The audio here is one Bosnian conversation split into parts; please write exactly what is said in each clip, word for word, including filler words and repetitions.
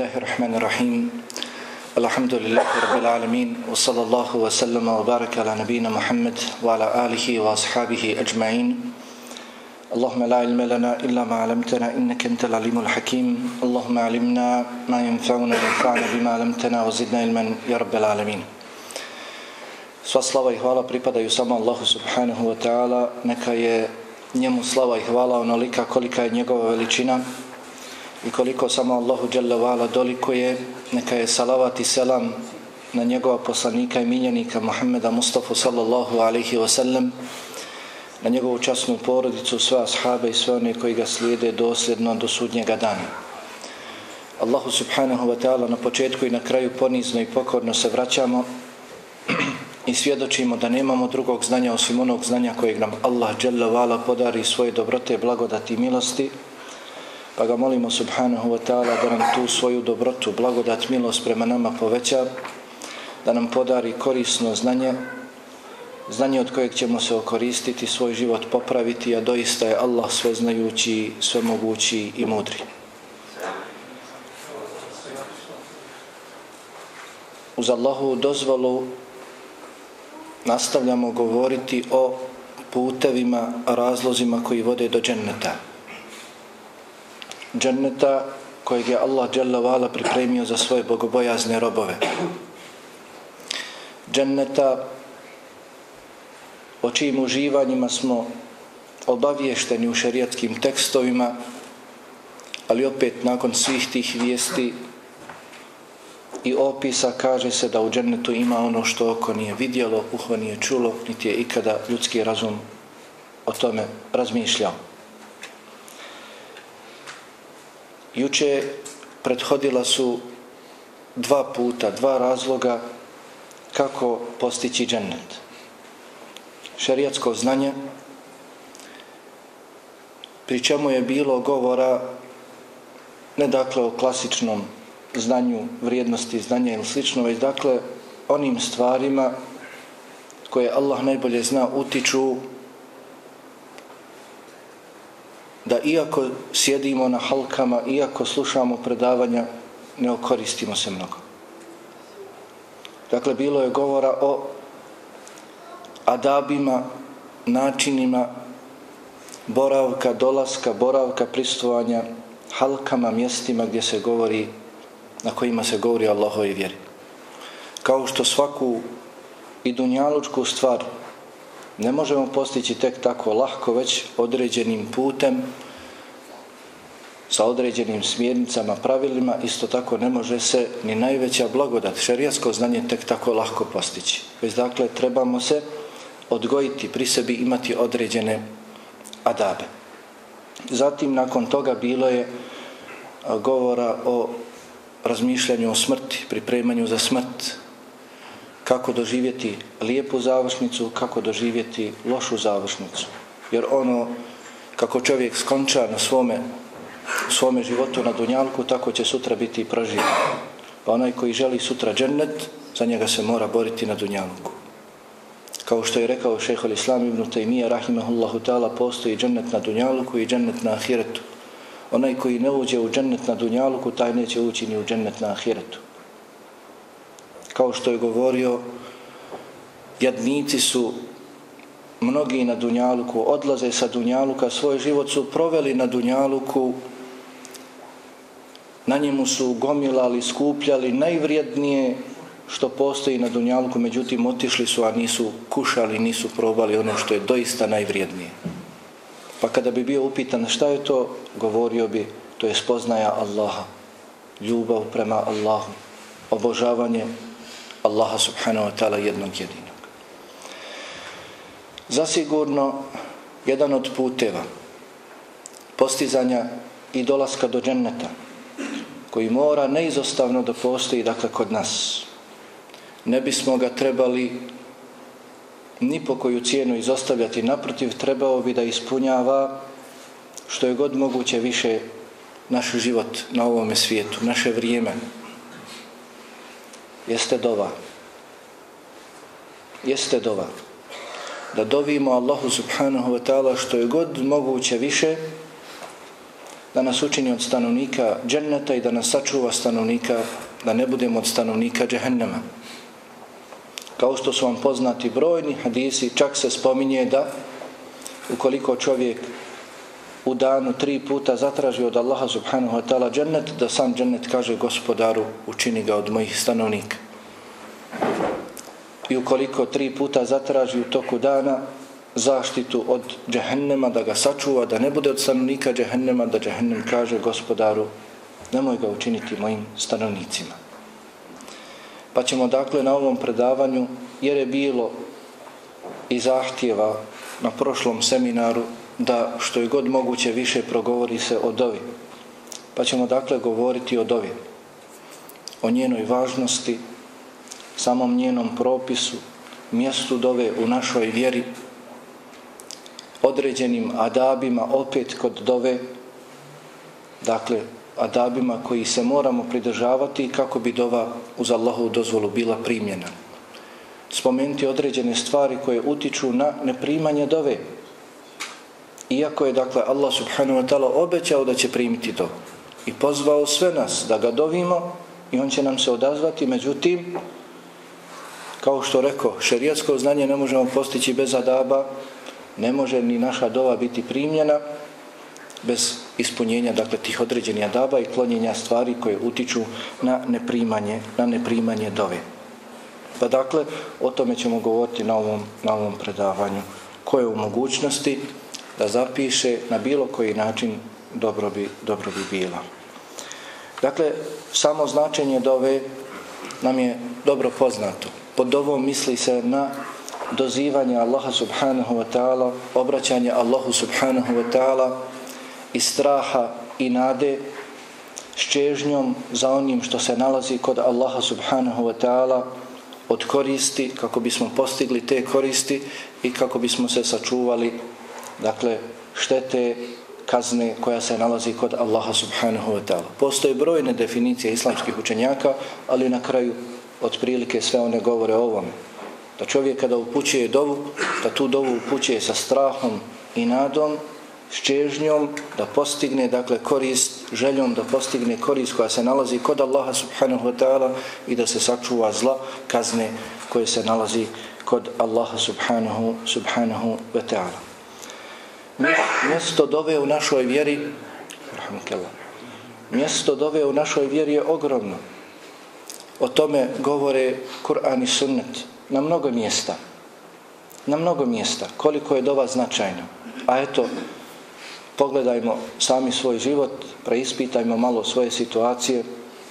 Bismillahirrahmanirrahim. Alhamdulillahi rabbil alamin. Wa sallallahu wa sallama wa baraka ala nabina Muhammad wa ala alihi wa ashabihi ajma'in. Allahumma la ilma lana illa ma 'allamtana innaka antal alimul hakim. Allahumma 'allimna ma yanfa'una wanfa'na bima 'allamtana wa zidna ilman ya rabbil alamin. Sva slava i hvala pripadaju samo Allahu subhanahu wa ta'ala. Neka je njemu slava i hvala onolika kolika je njegova veličina i koliko samo Allahu dželle ve ala dolikuje. Neka je salavat i selam na njegova poslanika i miljenika Muhammeda Mustafa sallallahu alaihi wa sallam, na njegovu časnu porodicu, sve ashabe i sve one koji ga slijede dosljedno do sudnjega dana. Allahu subhanahu wa ta'ala na početku i na kraju ponizno i pokorno se vraćamo i svjedočimo da nemamo drugog znanja osim onog znanja kojeg nam Allah dželle ve ala podari svoje dobrote, blagodati i milosti. Pa ga molimo subhanahu wa ta'ala da nam tu svoju dobrotu, blagodat, milost prema nama poveća, da nam podari korisno znanje, znanje od kojeg ćemo se okoristiti, svoj život popraviti, a doista je Allah sveznajući, svemogući i mudri. Uz Allahovu dozvolu nastavljamo govoriti o putevima, razlozima koji vode do dženneta. Dženneta kojeg je Allah dželle ve ala pripremio za svoje bogobojazne robove. Dženneta o čijim uživanjima smo obaviješteni u šerijatskim tekstovima, ali opet nakon svih tih vijesti i opisa kaže se da u džennetu ima ono što oko nije vidjelo, uho nije čulo, niti je ikada ljudski razum o tome razmišljao. Juče prethodila su dva puta, dva razloga kako postići džennet. Šerijatsko znanje, pri čemu je bilo govora ne dakle o klasičnom znanju, vrijednosti znanja ili slično, već dakle onim stvarima koje Allah najbolje zna utiču da iako sjedimo na halkama, iako slušamo predavanja, ne okoristimo se mnogo. Dakle, bilo je govora o adabima, načinima boravka, dolaska, boravka, prisustvovanja halkama, mjestima gdje se govori, na kojima se govori o Allahovoj vjeri. Kao što svaku i dunjalučku stvar ne možemo postići tek tako lahko, već određenim putem, sa određenim smjernicama, pravilima, isto tako ne može se ni najveća blagodat, šerijatsko znanje, tek tako lahko postići. Već dakle trebamo se odgojiti, pri sebi imati određene adabe. Zatim nakon toga bilo je govora o razmišljanju o smrti, pripremanju za smrt, kako doživjeti lijepu završnicu, kako doživjeti lošu završnicu. Jer ono kako čovjek skonča na svome, svome životu na dunjalku, tako će sutra biti proživljen. Pa onaj koji želi sutra džennet, za njega se mora boriti na dunjalku. Kao što je rekao šejhul Islam ibn Tejmija rahimahullahu ta'ala, postoji džennet na dunjalku i džennet na ahiretu. Onaj koji ne uđe u džennet na dunjalku, taj neće ući ni u džennet na ahiretu. Kao što je govorio, jadnici su mnogi na dunjaluku, odlaze sa dunjaluka, svoj život su proveli na dunjaluku, na njemu su gomilali, skupljali najvrijednije što postoji na dunjaluku, međutim otišli su, a nisu kušali, nisu probali ono što je doista najvrijednije. Pa kada bi bio upitan šta je to, govorio bi, to je spoznaja Allaha, ljubav prema Allahu, obožavanje Allaha subhanahu wa ta'ala jednog jedinog. Zasigurno, jedan od puteva postizanja i dolaska do dženneta, koji mora neizostavno da postoji, dakle, kod nas, ne bismo ga trebali ni po koju cijenu izostavljati, naprotiv, trebao bi da ispunjava što je god moguće više naš život na ovome svijetu, naše vrijeme. Jeste dova. Jeste dova. Da dovimo Allahu subhanahu wa ta'ala što je god moguće više da nas učini od stanovnika dženneta i da nas sačuva stanovnika, da ne budemo od stanovnika džehennema. Kao što su vam poznati brojni hadisi, čak se spominje da ukoliko čovjek u danu tri puta zatraži od Allaha subhanahu wa ta'ala džennet, da sam džennet kaže gospodaru učini ga od mojih stanovnika. I ukoliko tri puta zatraži u toku dana zaštitu od džehennema, da ga sačuva, da ne bude od stanovnika džehennema, da džehennem kaže gospodaru nemoj ga učiniti mojim stanovnicima. Pa ćemo dakle na ovom predavanju, jer je bilo i zahtjeva na prošlom seminaru da što je god moguće više progovori se o dovi. Pa ćemo dakle govoriti o dovi, o njenoj važnosti, samom njenom propisu, mjestu dove u našoj vjeri, određenim adabima opet kod dove, dakle adabima koji se moramo pridržavati kako bi dova uz Allahovu dozvolu bila primljena. Spomenuti određene stvari koje utiču na neprimanje dove. Iako je dakle Allah subhanahu wa ta'ala obećao da će primiti dovu i pozvao sve nas da ga dovimo i on će nam se odazvati, međutim kao što rekao, šerijatsko znanje ne možemo postići bez adaba, ne može ni naša dova biti primljena bez ispunjenja dakle tih određenih adaba i klonjenja stvari koje utiču na neprimanje, na neprimanje dove. Pa dakle, o tome ćemo govoriti na ovom, na ovom predavanju. Ko je u mogućnosti da zapiše na bilo koji način, dobro bi, dobro bi bilo. Dakle, samo značenje dove nam je dobro poznato. Pod dovom misli se na dozivanje Allaha subhanahu wa ta'ala, obraćanje Allahu subhanahu wa ta'ala i straha i nade s čežnjom za onim što se nalazi kod Allaha subhanahu wa ta'ala od koristi, kako bismo postigli te koristi i kako bismo se sačuvali dakle štete, kazne koja se nalazi kod Allaha subhanahu wa ta'ala. Postoje brojne definicije islamskih učenjaka, ali na kraju otprilike sve one govore o ovome. Da čovjek kada upućuje dovu, da tu dovu upućuje sa strahom i nadom, s čežnjom da postigne dakle korist, željom da postigne korist koja se nalazi kod Allaha subhanahu wa ta'ala i da se sačuva zla, kazne koje se nalazi kod Allaha subhanahu, subhanahu wa ta'ala. Mjesto dove u našoj vjeri, mjesto dove u našoj vjeri je ogromno. O tome govore Kur'an i sunnet na mnogo mjesta. Na mnogo mjesta. Koliko je dova značajna. A eto, pogledajmo sami svoj život, preispitajmo malo svoje situacije.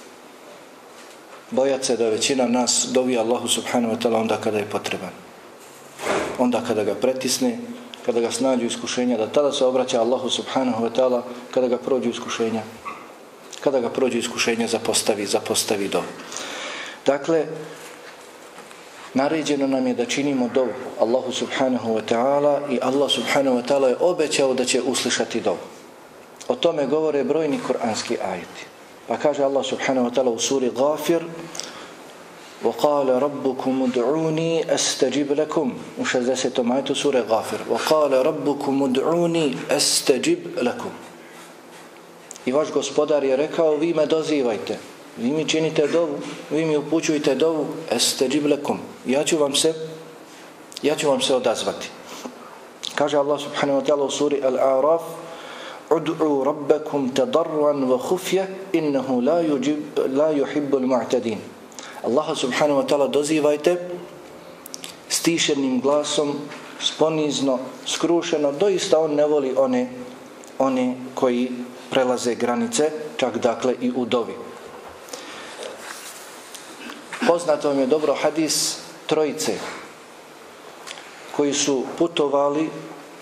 Bojat se da većina nas dovi Allahu subhanahu wa ta'ala onda kada je potreban. Onda kada ga pretisne, kada ga snađu iskušenja, da tada se obraća Allahu subhanahu wa ta'ala kada ga prođu iskušenja. Kada ga prođu iskušenja zapostavi, zapostavi dovu. Dakle, naređeno nam je da činimo dovu Allahu subhanahu wa ta'ala i Allah subhanahu wa ta'ala je obećao da će uslišati dovu. O tome govore brojni kuranski ajeti. Pa kaže Allah subhanahu wa ta'ala u suri Ghafir: وَقَالَ رَبُّكُمُ دُعُونِي أَسْتَجِبْ لَكُمْ u šezdesetom ajetu sure Ghafir. وَقَالَ رَبُّكُمُ دُعُونِي أَسْتَجِبْ لَكُمْ. I vaš gospodar je rekao, vi me dozivajte, vi mi činite dovu, vi mi upućujte dovu, أَسْتَجِبْ لَكُمْ. Ja ću vam se, ja ću vam se odazvati. Kaže Allah subhanahu wa ta'ala u suri Al-A'raf: ud'u rabbakum tadarran wa khufya innahu la yujib la yuhibbul mu'tadin. Allah subhanahu wa ta'ala dozivajte stišenim glasom, sponizno, skrušeno, doista on ne voli one one koji prelaze granice, čak dakle i u dovi. Poznato vam je dobro hadis trojice koji su putovali,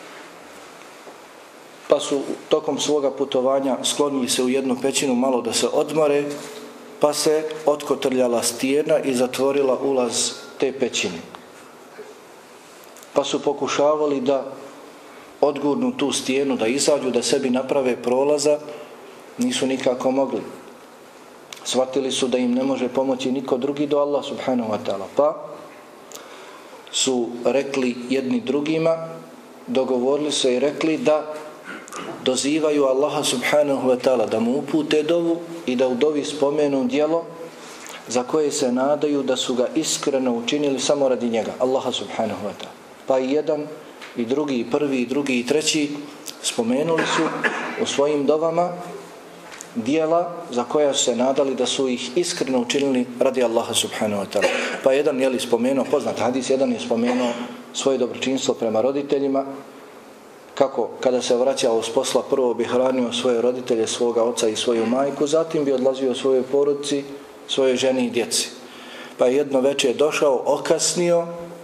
pa su tokom svoga putovanja sklonili se u jednu pećinu malo da se odmore, pa se otkotrljala stijena i zatvorila ulaz te pećine. Pa su pokušavali da odgurnu tu stijenu, da izađu, da sebi naprave prolaza, nisu nikako mogli. Shvatili su da im ne može pomoći niko drugi do Allah subhanahu wa ta'ala. Pa su rekli jedni drugima, dogovorili se i rekli da dozivaju Allaha subhanahu wa ta'ala da mu upute dovu i da u dovi spomenu djelo za koje se nadaju da su ga iskreno učinili samo radi njega, Allaha subhanahu wa ta'ala. Pa i jedan, i drugi, i prvi, i drugi, i treći spomenuli su u svojim dovama dijela za koja su se nadali da su ih iskreno učinili radi Allaha subhanahu wa ta'ala. Pa jedan je li spomenuo, poznat hadis, jedan je spomenuo svoje dobročinstvo prema roditeljima, kako kada se vraćao s posla prvo bi hranio svoje roditelje, svoga oca i svoju majku, zatim bi odlazio svojoj porodici, svojoj ženi i djeci. Pa jedno večer je došao, okasnio,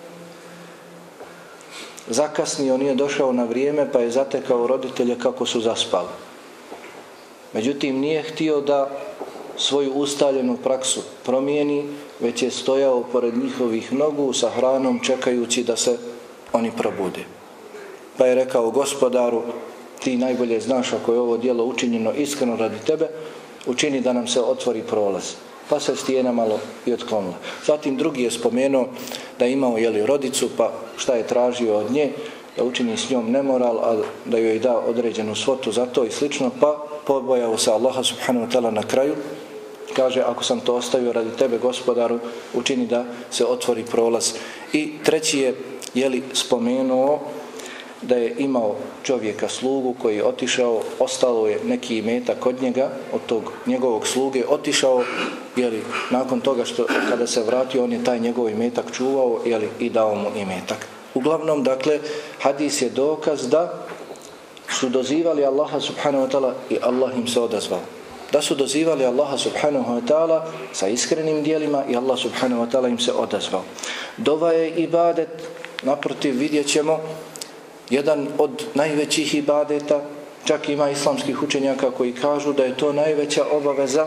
zakasnio, nije došao na vrijeme, pa je zatekao roditelje kako su zaspali. Međutim, nije htio da svoju ustaljenu praksu promijeni, već je stojao pored njihovih nogu sa hranom čekajući da se oni probude. Pa je rekao: Gospodaru, ti najbolje znaš ako je ovo djelo učinjeno iskreno radi tebe, učini da nam se otvori prolaz. Pa se stijena malo i otklonila. Zatim drugi je spomenuo da je imao jeli, rodicu, pa šta je tražio od nje, da učini s njom nemoral, a da joj da određenu svotu za to i slično, pa pobojao se Allaha subhanahu wa ta'ala na kraju. Kaže: ako sam to ostavio radi tebe, Gospodaru, učini da se otvori prolaz. I treći je jeli, spomenuo da je imao čovjeka slugu koji je otišao, ostalo je neki imetak kod njega, od tog njegovog sluge, otišao, jeli, nakon toga što kada se vratio, on je taj njegov imetak čuvao, jeli, i dao mu imetak. Uglavnom, dakle, hadis je dokaz da su dozivali Allaha subhanahu wa ta'ala i Allah im se odazvao. Da su dozivali Allaha subhanahu wa ta'ala sa iskrenim dijelima i Allah subhanahu wa ta'ala im se odazvao. Dova je ibadet, naprotiv vidjet ćemo, jedan od najvećih ibadeta, čak ima islamskih učenjaka koji kažu da je to najveća obaveza,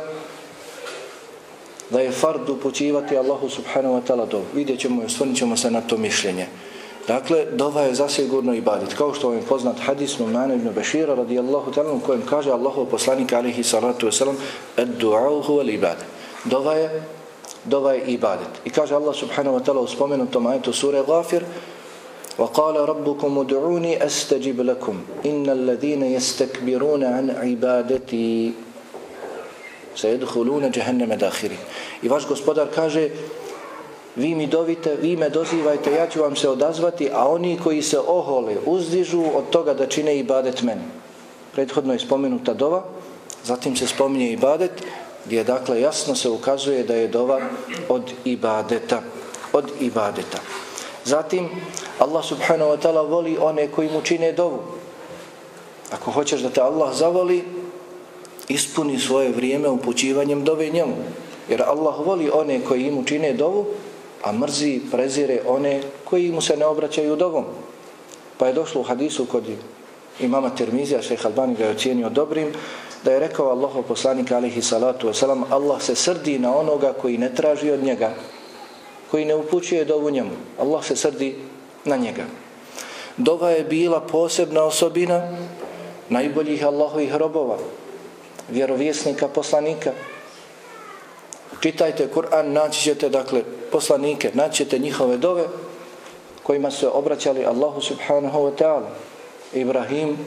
da je fard upućivati Allahu subhanahu wa ta'ala dovu. Vidjet ćemo i osvrnit ćemo se na to mišljenje. Dakle, dova je zasigurno ibadet. Kao što vam je poznat hadis Nu'mana ibn Bešira radijallahu ta'ala u kojem kaže Allahov poslanik alejhi salatu vesselam: "Ad-du'a huwa al-ibadah." Dova je dova je ibadet. I kaže Allah subhanahu wa ta'ala u spomenutom ajetu sure Ghafir: وَقَالَ رَبُّكُمُ دُعُونِي أَسْتَجِبْ لَكُمْ إِنَّ الَّذِينَ يَسْتَكْبِرُونَ عَنْ عِبَادَتِي سَيَدْخُلُونَ جَهَنَّمَ دَاخِرِينَ. I vaš gospodar kaže: vi mi dovite, vi me dozivajte, ja ću vam se odazvati, a oni koji se ohole, uzdižu od toga da čine ibadet meni. Prethodno je spomenuta dova, zatim se spominje ibadet, gdje dakle jasno se ukazuje da je dova od ibadeta. Od ibadeta. Zatim, Allah subhanahu wa ta'ala voli one koji mu čine dovu. Ako hoćeš da te Allah zavoli, ispuni svoje vrijeme upućivanjem dove njemu. Jer Allah voli one koji mu čine dovu, a mrzi, prezire one koji mu se ne obraćaju dovom. Pa je došlo u hadisu kod imama Tirmizija, šejh Albani ga je ocijenio dobrim, da je rekao Allahov poslanik alejhi salatu vesselam: Allah se srdi na onoga koji ne traži od njega, koji ne upućuje dovu njemu. Allah se srdi na njega. Dova je bila posebna osobina najboljih Allahovih robova, vjerovjesnika, poslanika. Čitajte Kur'an, naći ćete dakle poslanike, naći ćete njihove dove kojima su obraćali Allahu subhanahu wa ta'ala. Ibrahim,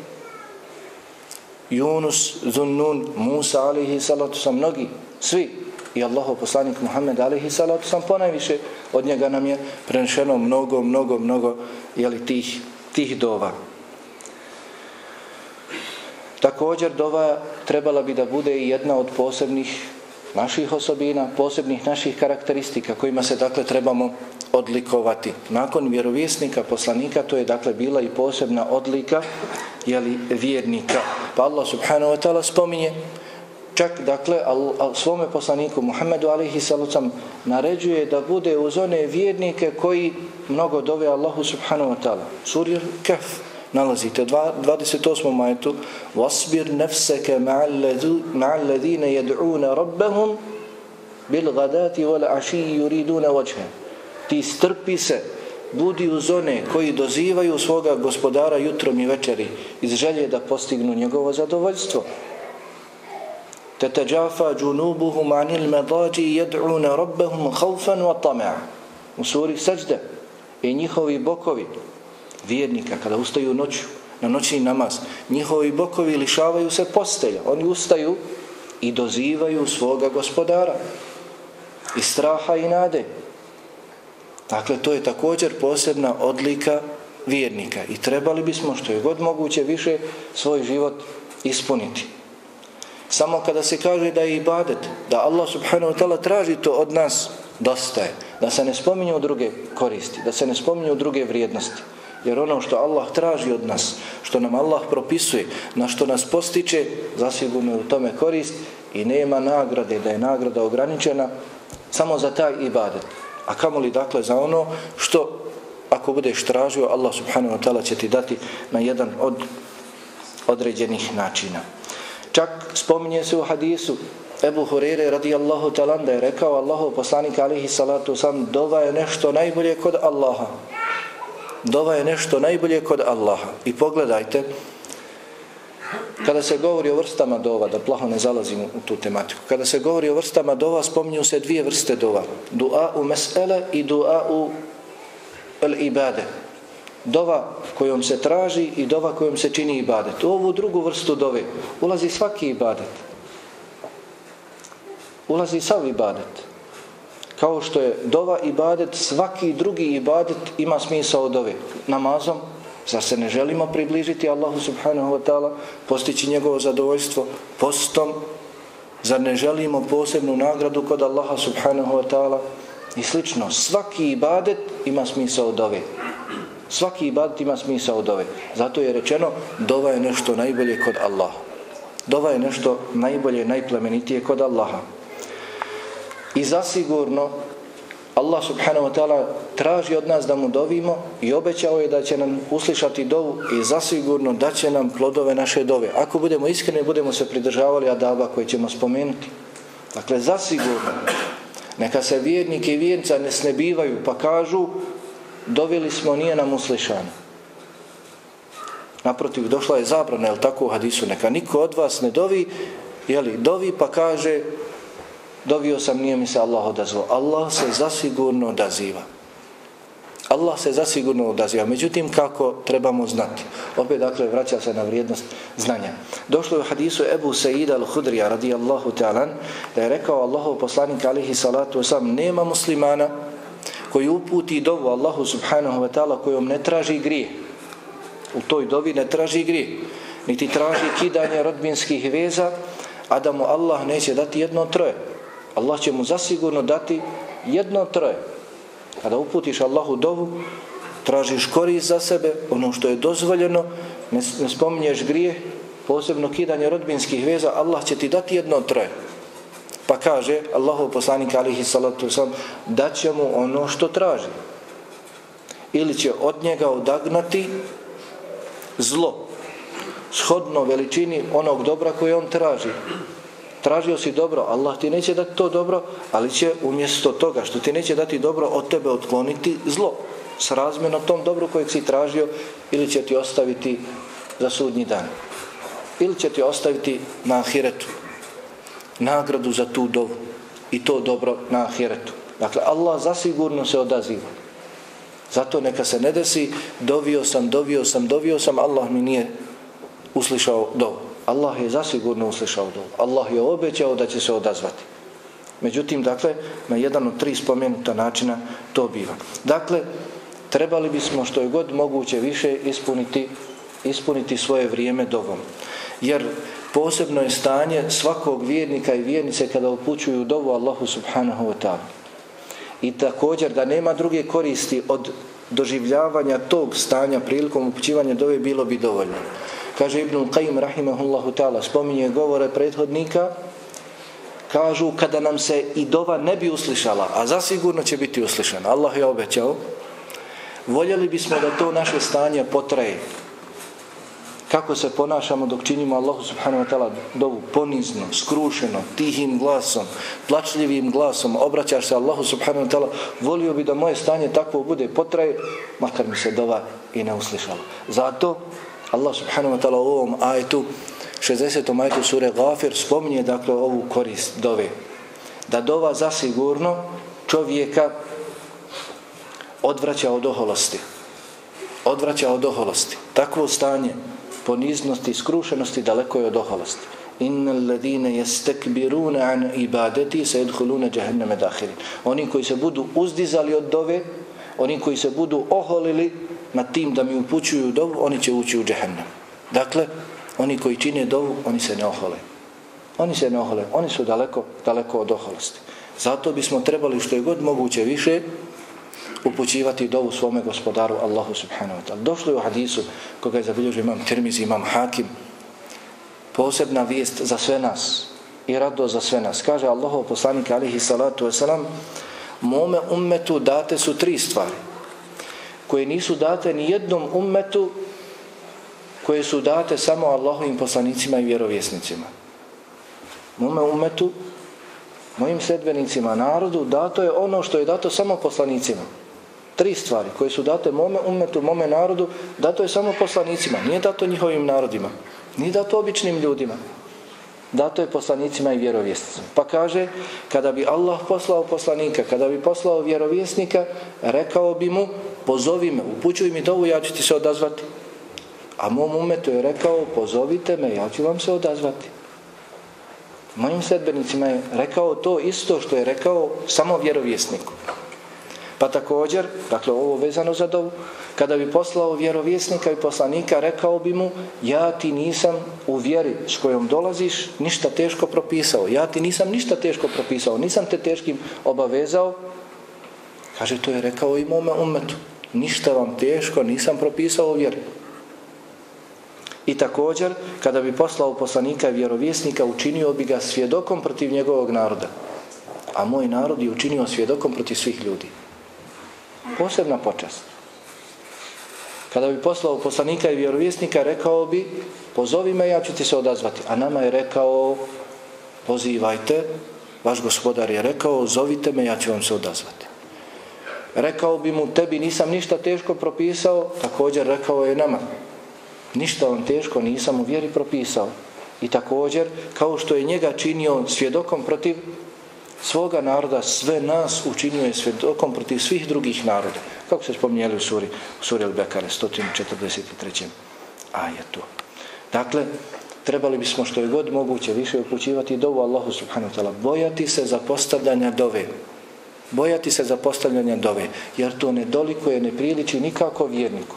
Yunus, Zunnun, Musa alejhi salatu sam, mnogi, svi. I Allahov poslanik Muhammed alejhi salatu sam ponajviše od njega nam je prenešeno mnogo, mnogo, mnogo jeli, tih, tih dova. Također dova trebala bi da bude i jedna od posebnih naših osobina, posebnih naših karakteristika kojima se dakle trebamo odlikovati. Nakon vjerovjesnika, poslanika, to je dakle bila i posebna odlika jeli, vjernika. Pa Allah subhanahu wa ta'ala spominje čak dakle al, al, svome poslaniku Muhammedu alejhi salatu sam naređuje da bude uz one vjernike koji mnogo dove Allahu subhanahu wa ta'ala. Sura Kahf nalazite dvadeset osmom ajetu: وَاصْبِرْ نَفْسَكَ مَعَ الَّذِينَ يَدْعُونَ رَبَّهُمْ بِالْغَدَاتِ وَالْعَشِيِّ يُرِيدُونَ وَجْهَهُ. Ti strpi se, budi uz one koji dozivaju svoga gospodara jutrom i večeri iz želje da postignu njegovo zadovoljstvo. تَتَجَافَى جُنُوبُهُمْ عَنِ الْمَضَاجِ يَدْعُونَ رَبَّهُمْ خَوْفًا وَطَمَعًا. U suri Seđde i njihovi bokovi vjernika kada ustaju noću na noćni namaz. Njihovi bokovi lišavaju se postelja. Oni ustaju i dozivaju svoga gospodara. Iz straha i nade. Dakle, to je također posebna odlika vjernika. I trebali bismo što je god moguće više svoj život ispuniti. Samo kada se kaže da je ibadet, da Allah subhanahu wa ta'ala traži to od nas, dosta je. Da se ne spominju druge koristi, da se ne spominju druge vrijednosti. Jer ono što Allah traži od nas, što nam Allah propisuje, na što nas postiče, zasigurno je u tome korist i nema nagrade, da je nagrada ograničena samo za taj ibadet. A kamoli dakle za ono što ako budeš tražio, Allah subhanahu wa ta'ala će ti dati na jedan od određenih načina. Čak spominje se u hadisu Ebu Hurere radijallahu ta'ala da je rekao Allahov poslanik alihi salatu sam, dova je nešto najbolje kod Allaha. Dova je nešto najbolje kod Allaha. I pogledajte, kada se govori o vrstama dova, da plaho ne zalazimo u tu tematiku, kada se govori o vrstama dova, spominju se dvije vrste dova. Dua u mes'ele i dua u al-ibade. Dova kojom se traži i dova kojom se čini ibadet. U ovu drugu vrstu dove ulazi svaki ibadet. Ulazi sav ibadet. Kao što je dova ibadet, svaki drugi ibadet ima smisao dove. Namazom, zar se ne želimo približiti Allahu subhanahu wa ta'ala, postići njegovo zadovoljstvo? Postom, zar ne želimo posebnu nagradu kod Allaha subhanahu wa ta'ala? I slično, svaki ibadet ima smisao dove. Svaki ibadet ima smisao dove. Zato je rečeno, dova je nešto najbolje kod Allaha. Dova je nešto najbolje, najplemenitije kod Allaha. I zasigurno Allah subhanahu wa ta'ala traži od nas da mu dovimo i obećao je da će nam uslišati dovu i zasigurno da će nam plodove naše dove. Ako budemo iskreni, budemo se pridržavali adaba koje ćemo spomenuti. Dakle, zasigurno neka se vjernike i vjernica ne snebivaju pa kažu dovili smo, nije nam uslišano. Naprotiv, došla je zabrana, jel tako u hadisu, neka niko od vas ne dovi, jeli, dovi pa kaže dovio sam, nije mi se Allah odazvao. Allah se zasigurno odaziva. Allah se zasigurno odaziva. Međutim, kako trebamo znati? Opet, dakle, vraća se na vrijednost znanja. Došlo je u hadisu Ebu Sejida al-Hudrija radijallahu ta'ala da je rekao Allahov poslanik alihi salatu wasalam, nema muslimana koji uputi dovu Allahu subhanahu wa ta'ala kojom ne traži grije. U toj dovi ne traži grije. Niti traži kidanje rodbinskih veza, a da mu Allah neće dati jedno troje. Allah će mu zasigurno dati jedno troje. Kada uputiš Allahu dovu, tražiš korist za sebe, ono što je dozvoljeno, ne, ne spominješ grijeh, posebno kidanje rodbinskih veza, Allah će ti dati jedno troje. Pa kaže Allahov poslanik alihi salatu wasalam, dat će mu ono što traži. Ili će od njega odagnati zlo, shodno veličini onog dobra koje on traži. Tražio si dobro, Allah ti neće dati to dobro, ali će umjesto toga što ti neće dati dobro, od tebe otkloniti zlo. Srazmjerno tom dobru kojeg si tražio, ili će ti ostaviti za sudnji dan. Ili će ti ostaviti na ahiretu nagradu za tu dovu i to dobro na ahiretu. Dakle, Allah zasigurno se odaziva. Zato neka se ne desi, dovio sam, dovio sam, dovio sam, Allah mi nije uslišao dovu. Allah je zasigurno uslišao dovu. Allah je obećao da će se odazvati. Međutim, dakle, na jedan od tri spomenuta načina to biva. Dakle, trebali bismo što je god moguće više ispuniti, ispuniti svoje vrijeme dovom. Jer posebno je stanje svakog vjernika i vjernice kada upućuju dovu Allahu subhanahu wa ta'ala. I također da nema druge koristi od doživljavanja tog stanja prilikom upućivanja dove, bilo bi dovoljno. Kaže Ibn Qayyim rahimahullahu ta'ala, spominje govore prethodnika, kažu kada nam se i dova ne bi uslišala, a zasigurno će biti uslišana, Allah je obećao, voljeli bismo da to naše stanje potraje. Kako se ponašamo dok činimo Allahu subhanahu wa ta'ala dovu? Ponizno, skrušeno, tihim glasom, plačljivim glasom, obraćaš se Allahu subhanahu wa ta'ala, volio bi da moje stanje takvo bude, potraje, makar mi se dova i ne uslišala. Zato Allah subhanahu wa ta'ala u ovom ajetu, šezdesetom ajetu sure Ghafir, spominje dakle ovu korist dove. Da dova zasigurno čovjeka odvraća od oholosti. odvraća od oholosti. Takvo stanje poniznosti i skrušenosti daleko je od oholosti. Innal ladine yastakbiruna an ibadati sayadkhuluna jahannama dakhirin. Oni koji se budu uzdizali od dove, oni koji se budu oholili nad tim da mi upućuju dovu, oni će ući u džehennem. Dakle, oni koji čine dovu, oni se ne ohole. Oni se ne ohole, oni su daleko, daleko od oholosti. Zato bismo trebali što je god moguće više upućivati dovu svome gospodaru Allahu subhanahu wa ta'ala. Došlo je u hadisu koga je zabilježio imam Tirmizi, imam Hakim, posebna vijest za sve nas i radost za sve nas. Kaže Allahov poslanik alejhi salatu vesselam: mome ummetu date su tri stvari koje nisu date ni jednom ummetu, koje su date samo Allahovim poslanicima i vjerovjesnicima. Mome ummetu, mojim sedbenicima, narodu, dato je ono što je dato samo poslanicima. Tri stvari koje su date mome ummetu, mome narodu, dato je samo poslanicima, nije dato njihovim narodima, nije dato običnim ljudima, dato je poslanicima i vjerovjesnicima. Pa kaže, kada bi Allah poslao poslanika, kada bi poslao vjerovjesnika, rekao bi mu: pozovi me, upućuj mi dovu, ja ću ti se odazvati. A mom ummetu je rekao: pozovite me, ja ću vam se odazvati. Mojim sedbenicima je rekao to isto što je rekao samo vjerovjesniku. Pa također, dakle ovo vezano za dovu, kada bi poslao vjerovjesnika i poslanika, rekao bi mu: ja ti nisam u vjeri s kojom dolaziš ništa teško propisao, ja ti nisam ništa teško propisao, nisam te teškim obavezao. Kaže, to je rekao i mome ummetu: ništa vam teško nisam propisao u vjeri. I također, kada bi poslao poslanika i vjerovjesnika, učinio bi ga svjedokom protiv njegovog naroda. A moj narod je učinio svjedokom protiv svih ljudi. Posebna počast. Kada bi poslao poslanika i vjerovjesnika, rekao bi: pozovi me, ja ću ti se odazvati. A nama je rekao: pozivajte, vaš gospodar je rekao: zovite me, ja ću vam se odazvati. Rekao bi mu: tebi nisam ništa teško propisao, također rekao je nama: ništa vam teško nisam u vjeri propisao. I također, kao što je njega činio svjedokom protiv svoga naroda, sve nas učinio je svjedokom protiv svih drugih naroda. Kako se spominjali u suri, u suri Al-Bekare, sto četrdeset trećem ajetu. Dakle, trebali bismo što je god moguće više upućivati dovu Allahu subhanahu wa ta'ala. Bojati se za postavljanja dove. Bojati se za postavljanja dove. Jer to ne dolikuje, ne priliči nikako vjerniku.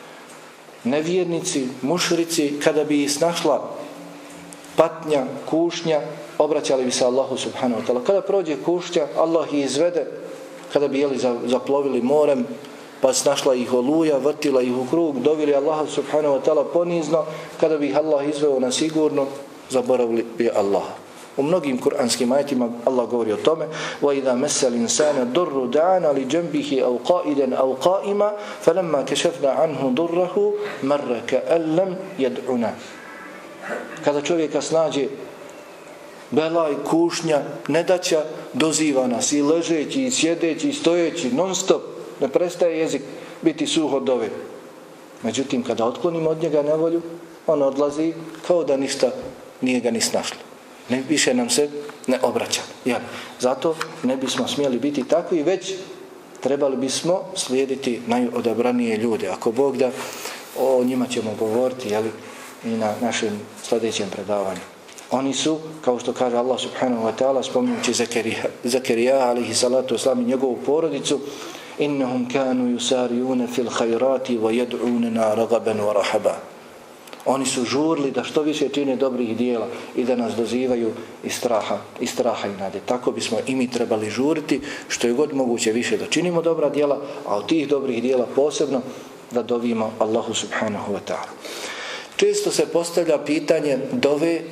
Nevjernici, mušrici, kada bi ih snašla patnja, kušnja, obraćali bi se Allahu subhanahu wa ta'ala. Kada prođe kušnja, Allah ih izvede, kada bi jeli zaplovili morem, pa snašla ih oluja, vrtila ih u krug, dovili Allaha subhanahu wa ta'ala ponizno, kada bi ih Allah izveo na sigurno, zaboravili bi Allaha. U mnogim kuranskim ajetima Allah govori o tome: وَإِذَا مَسَّ الْإِنسَانَ ضُرُّ دَعَانَا لِجَنْبِهِ أَوْ قَائِدًا أَوْ قَائِمًا فَلَمَّا كَشَفْنَا عَنْهُ ضُرَّهُ مَرَّ كَأَن لَّمْ يَدْعُنَا. Kada čovjeka snađe belaj, kušnja, nedaća, doziva nas i ležeći, i sjedeći, i stojeći, non stop, ne prestaje jezik biti suh od dove. Međutim, kada otklonimo od njega nevolju, on odlazi kao da ništa nije ga ni snašlo. Ne, više nam se ne obraća. Ja. Zato ne bismo smjeli biti takvi, već trebali bismo slijediti najodabranije ljude. Ako Bog da, o njima ćemo govoriti, jeli, i na našem sljedećem predavanju. Oni su, kao što kaže Allah subhanahu wa ta'ala, spominjući Zakarija, Zakarija alaihi salatu wasalam i njegovu porodicu: innahum kanu yusariuna fil khayrati wa yad'unana ragaban wa rahaba. Oni su žurli da što više čine dobrih dijela i da nas dozivaju iz straha, iz straha i nade. Tako bismo i mi trebali žuriti što je god moguće više da činimo dobra dijela, a od tih dobrih dijela posebno da dovimo Allahu subhanahu wa ta'ala. Često se postavlja pitanje dove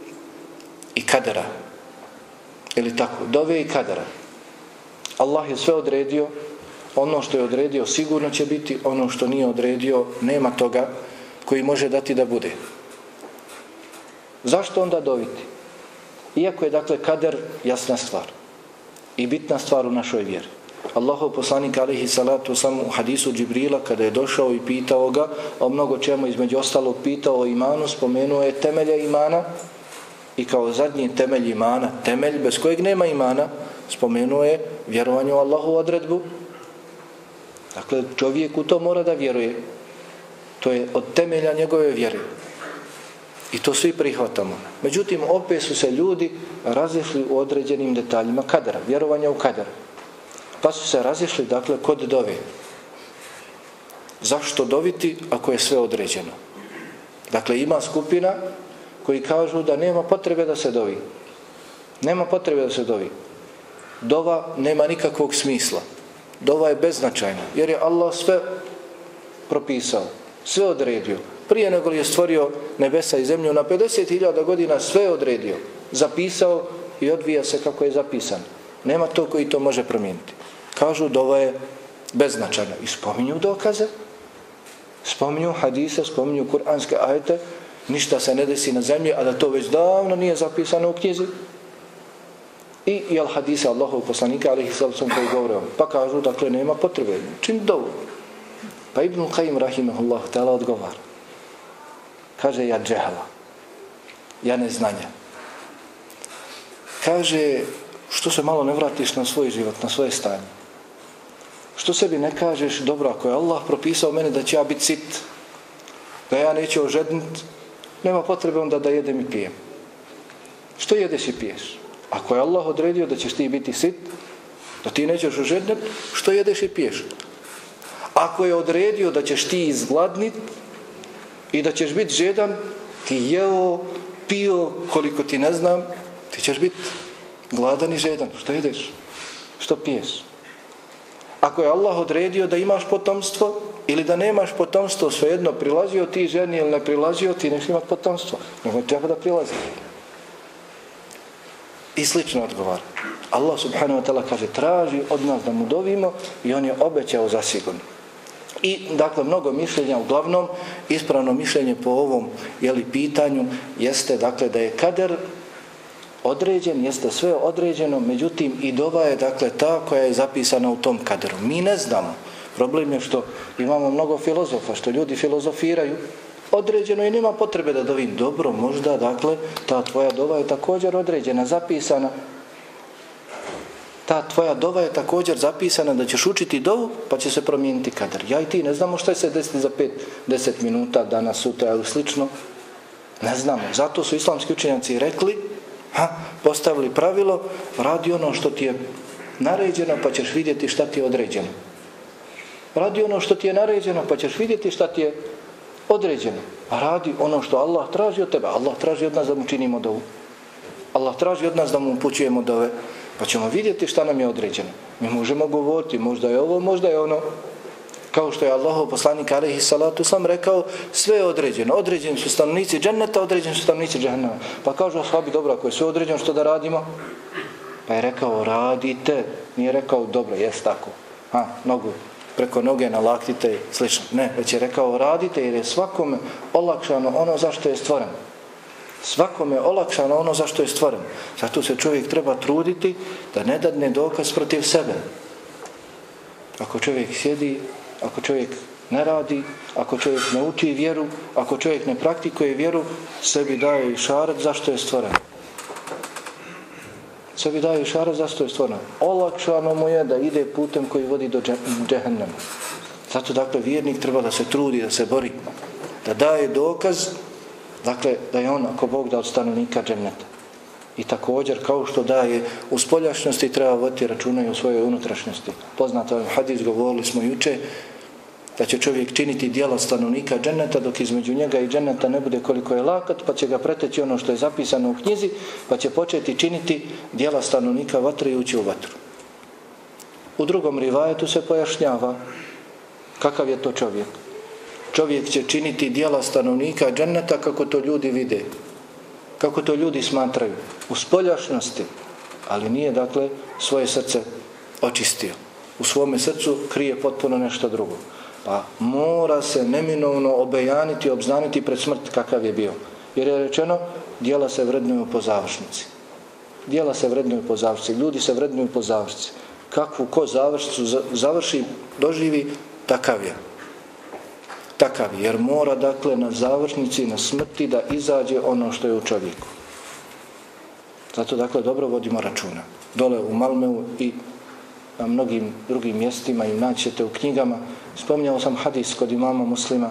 i kadera. Ili tako, dove i kadera. Allah je sve odredio, ono što je odredio sigurno će biti, ono što nije odredio nema toga koji može dati da bude. Zašto onda doviti? Iako je dakle kader jasna stvar i bitna stvar u našoj vjeri. Allahov poslanik alejhi salatu vesselam u hadisu Džibrila, kada je došao i pitao ga o mnogo čemu, između ostalog pitao o imanu, spomenuo je temelje imana i kao zadnji temelj imana, temelj bez kojeg nema imana, spomenuo je vjerovanje u Allahovu odredbu. Dakle, čovjek u to mora da vjeruje. To je od temelja njegove vjere. I to svi prihvatamo. Međutim, opet su se ljudi razišli u određenim detaljima kadera, vjerovanja u kader. Pa su se razišli, dakle, kod dove. Zašto doviti ako je sve određeno? Dakle, ima skupina koji kažu da nema potrebe da se dovi. Nema potrebe da se dovi. Dova nema nikakvog smisla. Dova je beznačajna, jer je Allah sve propisao, sve odredio. Prije nego li je stvorio nebesa i zemlju, na pedeset hiljada godina sve odredio, zapisao i odvija se kako je zapisan. Nema to koji to može promijeniti. Kažu dova je beznačajna i spominju dokaze, spominju hadise, spominju kuranske ajete, ništa se ne desi na zemlji, a da to već davno nije zapisano u knjizi. I jel hadise Allahovog poslanika alejhi sallam koji govore, pa kažu dakle nema potrebe, čini dovu. Pa Ibn Qayyim rahimahullah ta'ala odgovara. Kaže ja džehla, ja neznanja. Kaže što se malo ne vratiš na svoj život, na svoje stanje. Što sebi ne kažeš, dobro, ako je Allah propisao mene da će ja biti sit, da ja neću ožedniti, nema potrebe onda da jedem i pijem. Što jedeš i piješ? Ako je Allah odredio da ćeš ti biti sit, da ti nećeš ožedniti, što jedeš i piješ? Ako je odredio da ćeš ti izgladniti i da ćeš biti žedan, ti jeo, pio, koliko ti ne znam, ti ćeš biti gladan i žedan. Što jedeš? Što piješ? Ako je Allah odredio da imaš potomstvo ili da nemaš potomstvo, svejedno prilazio ti ženi ili ne prilazio, ti neš imati potomstvo. Nego treba da prilaziš. I slično odgovara. Allah subhanahu wa ta'ala kaže traži od nas da mu dovimo i on je obećao zasigurno. I dakle mnogo mišljenja, uglavnom ispravno mišljenje po ovom jeli, pitanju jeste dakle da je kader određen, jeste sve određeno, međutim i dova je dakle ta koja je zapisana u tom kaderu. Mi ne znamo. Problem je što imamo mnogo filozofa, što ljudi filozofiraju određeno i nema potrebe da dovim. Dobro, možda dakle ta tvoja dova je također određena, zapisana. Ta tvoja dova je također zapisana da ćeš učiti dovu pa će se promijeniti kader. Ja i ti ne znamo što se desiti za pet, deset minuta, danas, sutra ili slično. Ne znamo. Zato su islamski učenjaci rekli, ha, postavili pravilo, radi ono što ti je naređeno pa ćeš vidjeti šta ti je određeno. Radi ono što ti je naređeno pa ćeš vidjeti šta ti je određeno. A radi ono što Allah traži od tebe. Allah traži od nas da mu činimo dovu. Allah traži od nas da mu upućujemo dove. Pa ćemo vidjeti šta nam je određeno. Mi možemo govoriti, možda je ovo, možda je ono. Kao što je Allahov poslanik alejhi salatu sam rekao, sve je određeno. Određeni su stanovnici dženneta, određeni su stanovnici džehennema. Pa kažu ashabi, dobro, ako je sve određeno, što da radimo? Pa je rekao, radite. Nije rekao, dobro, jest tako. Ha, nogu preko noge nalaktite, slično. Ne, već je rekao, radite jer je svakome olakšano ono zašto je stvoren. Svakome je olakšano ono zašto je stvoren. Zato se čovjek treba truditi da ne dadne dokaz protiv sebe. Ako čovjek sjedi, ako čovjek ne radi, ako čovjek ne uči vjeru, ako čovjek ne praktikuje vjeru, sebi daje išaret zašto je stvoren. Sebi daje išaret zašto je stvoren. Olakšano mu je da ide putem koji vodi do džehennema. Zato dakle vjernik treba da se trudi, da se bori, da daje dokaz dakle da je on ako Bog da od stanovnika dženneta. I također kao što daje u spoljašnjosti treba voditi računa i u svojoj unutrašnjosti. Poznato je hadis, govorili smo juče, da će čovjek činiti djela stanovnika dženneta dok između njega i dženneta ne bude koliko je lakat, pa će ga preteći ono što je zapisano u knjizi, pa će početi činiti djela stanovnika vatre i ući u vatru. U drugom rivajetu se pojašnjava kakav je to čovjek. Čovjek će činiti djela stanovnika dženneta kako to ljudi vide, kako to ljudi smatraju, u spoljašnosti, ali nije dakle svoje srce očistio. U svome srcu krije potpuno nešto drugo. Pa mora se neminovno obejaniti, obznaniti pred smrt kakav je bio. Jer je rečeno, djela se vrednuju po završnici. Djela se vrednuju po završnici, ljudi se vrednuju po završnici. Kakvu ko završnicu završi, doživi, takav je. Takav je, jer mora dakle na završnici, na smrti da izađe ono što je u čovjeku. Zato dakle dobro vodimo računa. Dole u Malmeu i na mnogim drugim mjestima i naći ćete u knjigama. Spominjao sam hadis kod imama Muslima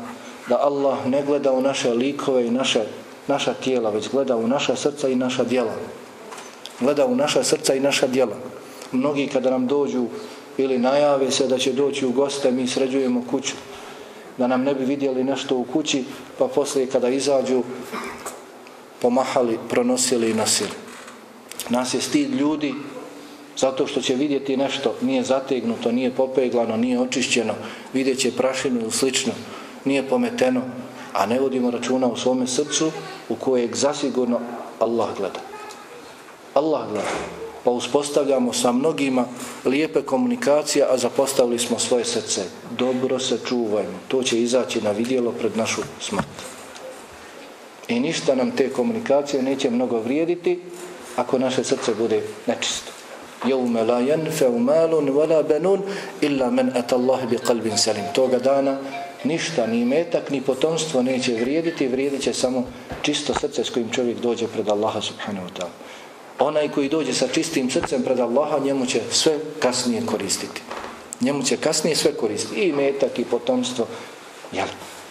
da Allah ne gleda u naše likove i naše, naša tijela, već gleda u naša srca i naša djela. Gleda u naša srca i naša djela. Mnogi kada nam dođu ili najave se da će doći u goste, mi sređujemo kuću, da nam ne bi vidjeli nešto u kući, pa poslije kada izađu pomahali, pronosili i nosili. Nas je stid ljudi zato što će vidjeti nešto, nije zategnuto, nije popeglano, nije očišćeno, vidjet će prašinu ili slično, nije pometeno, a ne vodimo računa u svome srcu u kojeg zasigurno Allah gleda. Allah gleda. Pa uspostavljamo sa mnogima lijepe komunikacije, a zapostavili smo svoje srce. Dobro se čuvajmo. To će izaći na vidjelo pred našu smrt. I ništa nam te komunikacije neće mnogo vrijediti ako naše srce bude nečisto. Jevme la yanfa'u malun wala banun illa man ata Allah bi qalbin salim. Toga dana ništa, ni metak, ni potomstvo neće vrijediti, vrijedit će samo čisto srce s kojim čovjek dođe pred Allaha subhanahu wa ta'ala. Onaj koji dođe sa čistim srcem pred Allaha, njemu će sve kasnije koristiti. Njemu će kasnije sve koristiti. I metak, i potomstvo. Jel?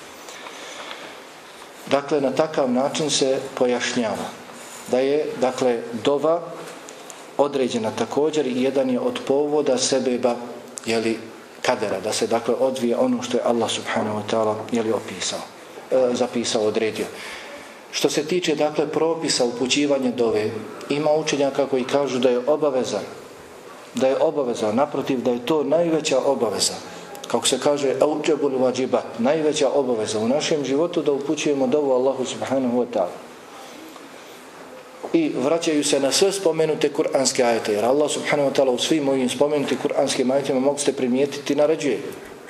Dakle, na takav način se pojašnjava da je, dakle, dova određena također i jedan je od povoda sebeba, jeli, kadera, da se, dakle, odvije ono što je Allah subhanahu wa ta'ala, jeli, opisao, e, zapisao, odredio. Što se tiče, dakle, propisa upućivanja dove, ima učenjaka koji kažu da je obaveza, da je obaveza, naprotiv, da je to najveća obaveza. Kako se kaže, auđebul vađibat, najveća obaveza u našem životu da upućujemo dovu Allahu subhanahu wa ta'ala. I vraćaju se na sve spomenute kuranske ajete, jer Allah subhanahu wa ta'ala u svim ovim spomenutim kuranskim ajetima mogu ste primijetiti naređuje.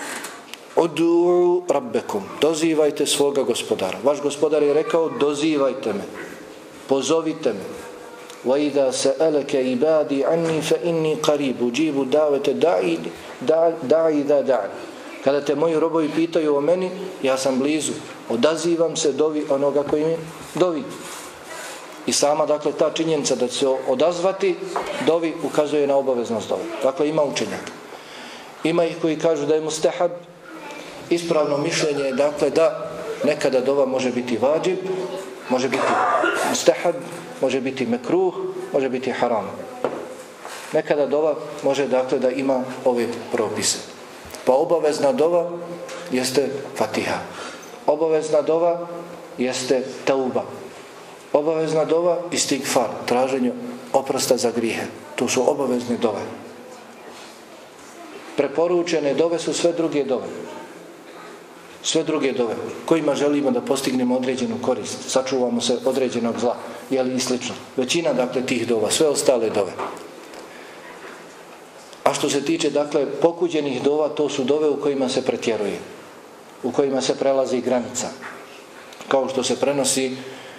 Udu'u rabbekum, dozivajte svoga gospodara. Vaš gospodar je rekao, dozivajte me, pozovite me. Wa idha sa'alaka ibadi anni fa inni qarib ujibu da'wata da'i da'i da da'i. Kada te moji robovi pitaju o meni, ja sam blizu, odazivam se dovi onoga koji mi dovi. I sama, dakle, ta činjenica da će se odazvati dovi ukazuje na obaveznost dovi. Dakle, ima učenjaka. Ima ih koji kažu da je mustahab. Ispravno mišljenje je, dakle, da nekada dova može biti vađib, može biti mustahab, može biti mekruh, može biti haram. Nekada dova može, dakle, da ima ove propise. Pa obavezna dova jeste Fatiha. Obavezna dova jeste tauba. Obavezna dova istigfar, traženje oprosta za grijehe. To su obavezne dove. Preporučene dove su sve druge dove. Sve druge dove kojima želimo da postignemo određenu korist, sačuvamo se određenog zla, jeli i slično. Većina, dakle, tih dova, sve ostale dove. A što se tiče, dakle, pokuđenih dova, to su dove u kojima se pretjeruje, u kojima se prelazi granica. Kao što se prenosi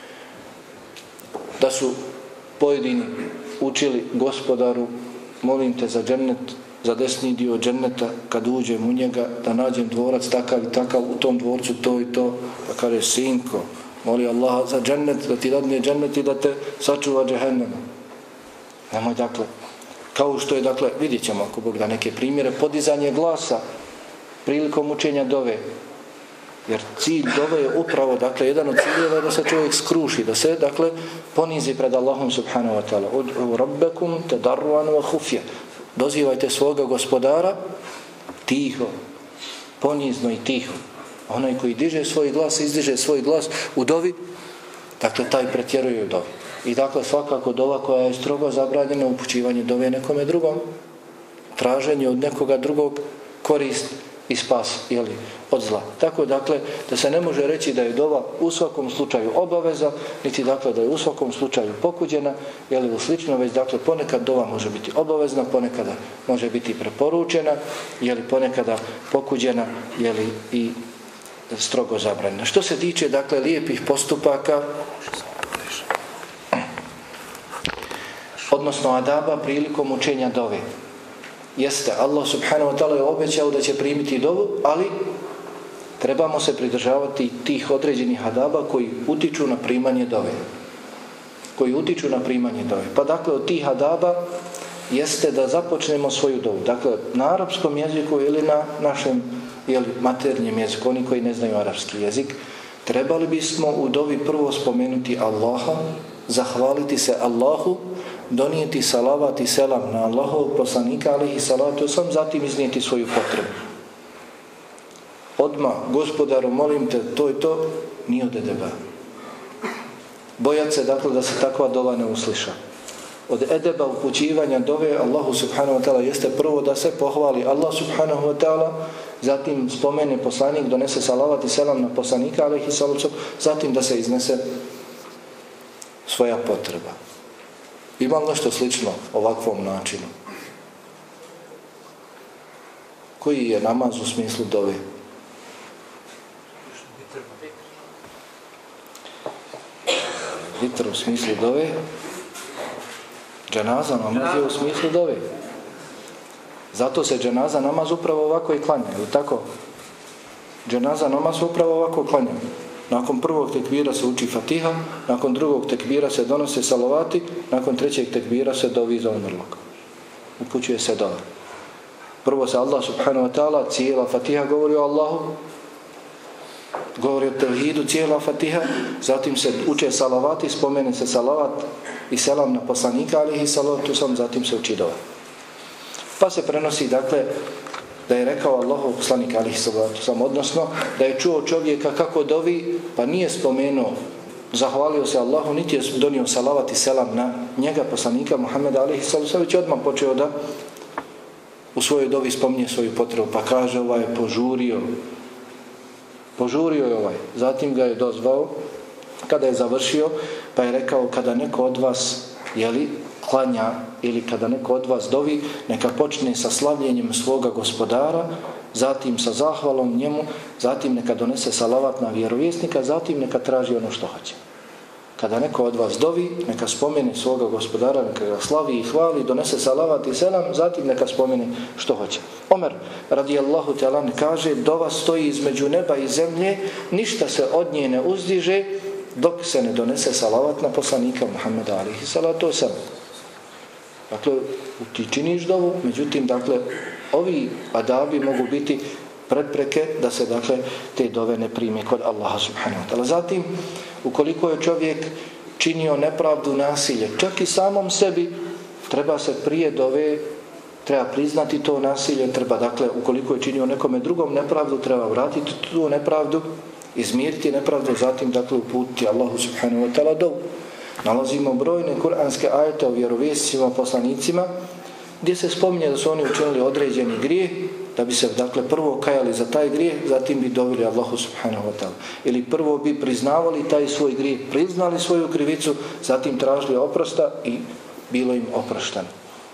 da su pojedini učili gospodaru, molim te za džennet, za desni dio dženneta, kad uđem u njega, da nađem dvorac takav i takav, u tom dvorcu to i to. Pa kaže, sinko, moli Allaha za džennet, da ti dadne džennet i da te sačuva džehennema. Nemoj, dakle, kao što je, dakle, vidjet ćemo ako Bog da neke primjere, podizanje glasa prilikom učenja dove. Jer cilj dove je upravo, dakle, jedan od ciljeva da se čovjek skruši, da se, dakle, ponizi pred Allahom subhanahu wa ta'ala. Ud'u rabbekum tadarruan wa khufya. Dozivajte svoga gospodara tiho, ponizno i tiho. Onaj koji diže svoj glas, izdiže svoj glas u dovi, dakle, taj pretjeruje u dovi. I dakle, svakako dova koja je strogo zabranjena, upućivanje dove nekome drugom, traženje od nekoga drugog korist i spas, jeli, od zla. Tako, dakle, da se ne može reći da je dova u svakom slučaju obaveza, niti, dakle, da je u svakom slučaju pokuđena, jeli, u slično, već, dakle, ponekad dova može biti obavezna, ponekada može biti preporučena, jeli, ponekada pokuđena, jeli, i strogo zabranjena. Što se tiče, dakle, lijepih postupaka, odnosno adaba prilikom učenja dove, jeste, Allah subhanahu wa ta'ala je obećao da će primiti dovu, ali trebamo se pridržavati tih određenih adaba koji utiču na primanje dove. Koji utiču na primanje dove. Pa dakle, od tih adaba jeste da započnemo svoju dovu. Dakle, na arapskom jeziku ili na našem jeli, maternjem jeziku, oni koji ne znaju arapski jezik, trebali bismo u dovi prvo spomenuti Allaha, zahvaliti se Allahu, donijeti salavat i selam na Allahovog poslanika alejhi salatu vesselam, zatim iznijeti svoju potrebu. Odmah, gospodaru, molim te, to je to, nije od edeba. Bojat se, dakle, da se takva dova ne usliša. Od edeba upućivanja dove Allahu subhanahu wa ta'ala jeste prvo da se pohvali Allah subhanahu wa ta'ala, zatim spomene poslanik, donese salavat i selam na poslanika alejhi salatu vesselam, zatim da se iznese svoja potreba. Ima nešto slično ovakvom načinu? Koji je namaz u smislu dove? Vitr u smislu dove? Dženaza namaz je u smislu dove. Zato se dženaza namaz upravo ovako i klanja, ili tako? Dženaza namaz upravo ovako klanja. Nakon prvog tekbira se uči Fatiha, nakon drugog tekbira se donose salavati, nakon trećeg tekbira se dovi za umrlog. Upućuje se dova. Prvo se Allah subhanahu wa ta'ala, cijela Fatiha govori o Allahu, govori o tevhidu, cijela Fatiha, zatim se uče salavati, spomene se salavat i selam na poslanika alejhi salatu vesselam, zatim se uči dova. Pa se prenosi, dakle, da je rekao Allahov poslanik alejhi salatu vesselam, odnosno da je čuo čovjeka kako dovi, pa nije spomenuo, zahvalio se Allahu, niti je donio salavat i selam na njega, poslanika Muhameda alejhi salatu vesselam, već odmah počeo da u svojoj dovi spominje svoju potrebu, pa kaže ovaj je požurio, požurio je ovaj, zatim ga je dozvao, kada je završio, pa je rekao, kada neko od vas, jeli, klanja, ili kada neko od vas dovi, neka počne sa slavljenjem svoga gospodara, zatim sa zahvalom njemu, zatim neka donese salavat na vjerovjesnika, zatim neka traži ono što hoće. Kada neko od vas dovi, neka spomene svoga gospodara, neka ga slavi i hvali, donese salavat i selam, zatim neka spomene što hoće. Omer radijallahu ta'ala kaže, dova stoji između neba i zemlje, ništa se od nje ne uzdiže dok se ne donese salavat na poslanika Muhammeda alejhi salatu vesselam. Dakle, ti činiš dovu, međutim, dakle, ovi adabi mogu biti prepreke da se, dakle, te dove ne prime kod Allaha subhanahu wa ta'ala. Zatim, ukoliko je čovjek činio nepravdu, nasilje, čak i samom sebi, treba se prije dove, treba priznati to nasilje, treba, dakle, ukoliko je činio nekome drugom nepravdu, treba vratiti tu nepravdu, izmiriti nepravdu, zatim, dakle, uputiti Allahu subhanahu wa ta'ala dovu. Nalazimo brojne kuranske ajete o vjerovjesnicima, poslanicima, gdje se spominje da su oni učinili određeni grijeh, da bi se, dakle, prvo kajali za taj grijeh, zatim bi dovili Allahu subhanahu wa ta'ala. Ili prvo bi priznavali taj svoj grijeh, priznali svoju krivicu, zatim tražili oprosta i bilo im oprošteno.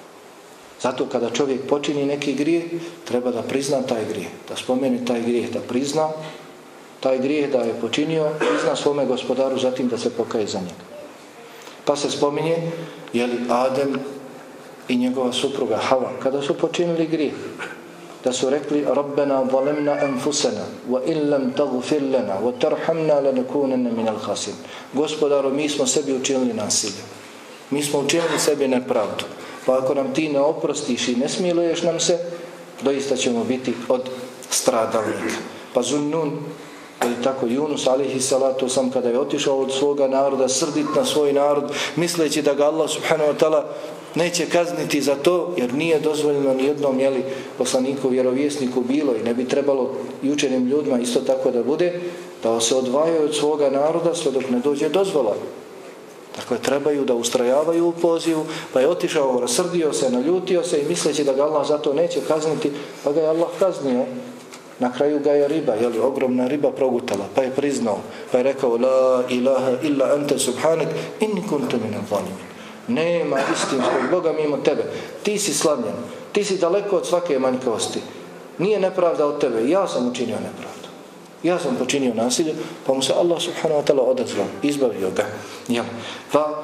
Zato kada čovjek počini neki grijeh, treba da prizna taj grijeh, da spomene taj grijeh, da prizna taj grijeh da je počinio, prizna svome gospodaru, zatim da se pokaje za njega. Pa se spominje, jeli, Adem i njegova supruga Hava, kada su počinili grijeh, da su rekli, Rabbena zalemna anfusena, wa in lam taghfir lana, wa tarhamna lanakunanna minal khasirin. Gospodaru, mi smo sebi učinili nasilje. Mi smo učinili sebi nepravdu. Pa ako nam ti ne oprostiš i ne smiluješ nam se, doista ćemo biti od stradalnika. Pa Zunnun, ili tako Yunus alejhi salatu vesselam, kada je otišao od svoga naroda, srdit na svoj narod, misleći da ga Allah subhanahu wa ta'ala neće kazniti za to, jer nije dozvoljeno ni jednom, jeli, poslaniku, vjerovjesniku bilo i ne bi trebalo i učenim ljudima isto tako da bude, da se odvajaju od svoga naroda sve dok ne dođe dozvola. Dakle, trebaju da ustrajavaju u pozivu, pa je otišao, rasrdio se, naljutio se i misleći da ga Allah za to neće kazniti, pa ga je Allah kaznio. Na kraju ga je riba, jeli, ogromna riba progutala, pa je priznao, pa je rekao, la ilaha illa anta subhanak, inni kuntu minal zalimin. Nema istinskog Boga mimo tebe. Ti si slavljen, ti si daleko od svake manjkavosti. Nije nepravda od tebe, ja sam učinio nepravdu. Ja sam počinio nasilje, pa mu se Allah subhanahu wa ta'ala odazvao, izbavio ga. Ja. Pa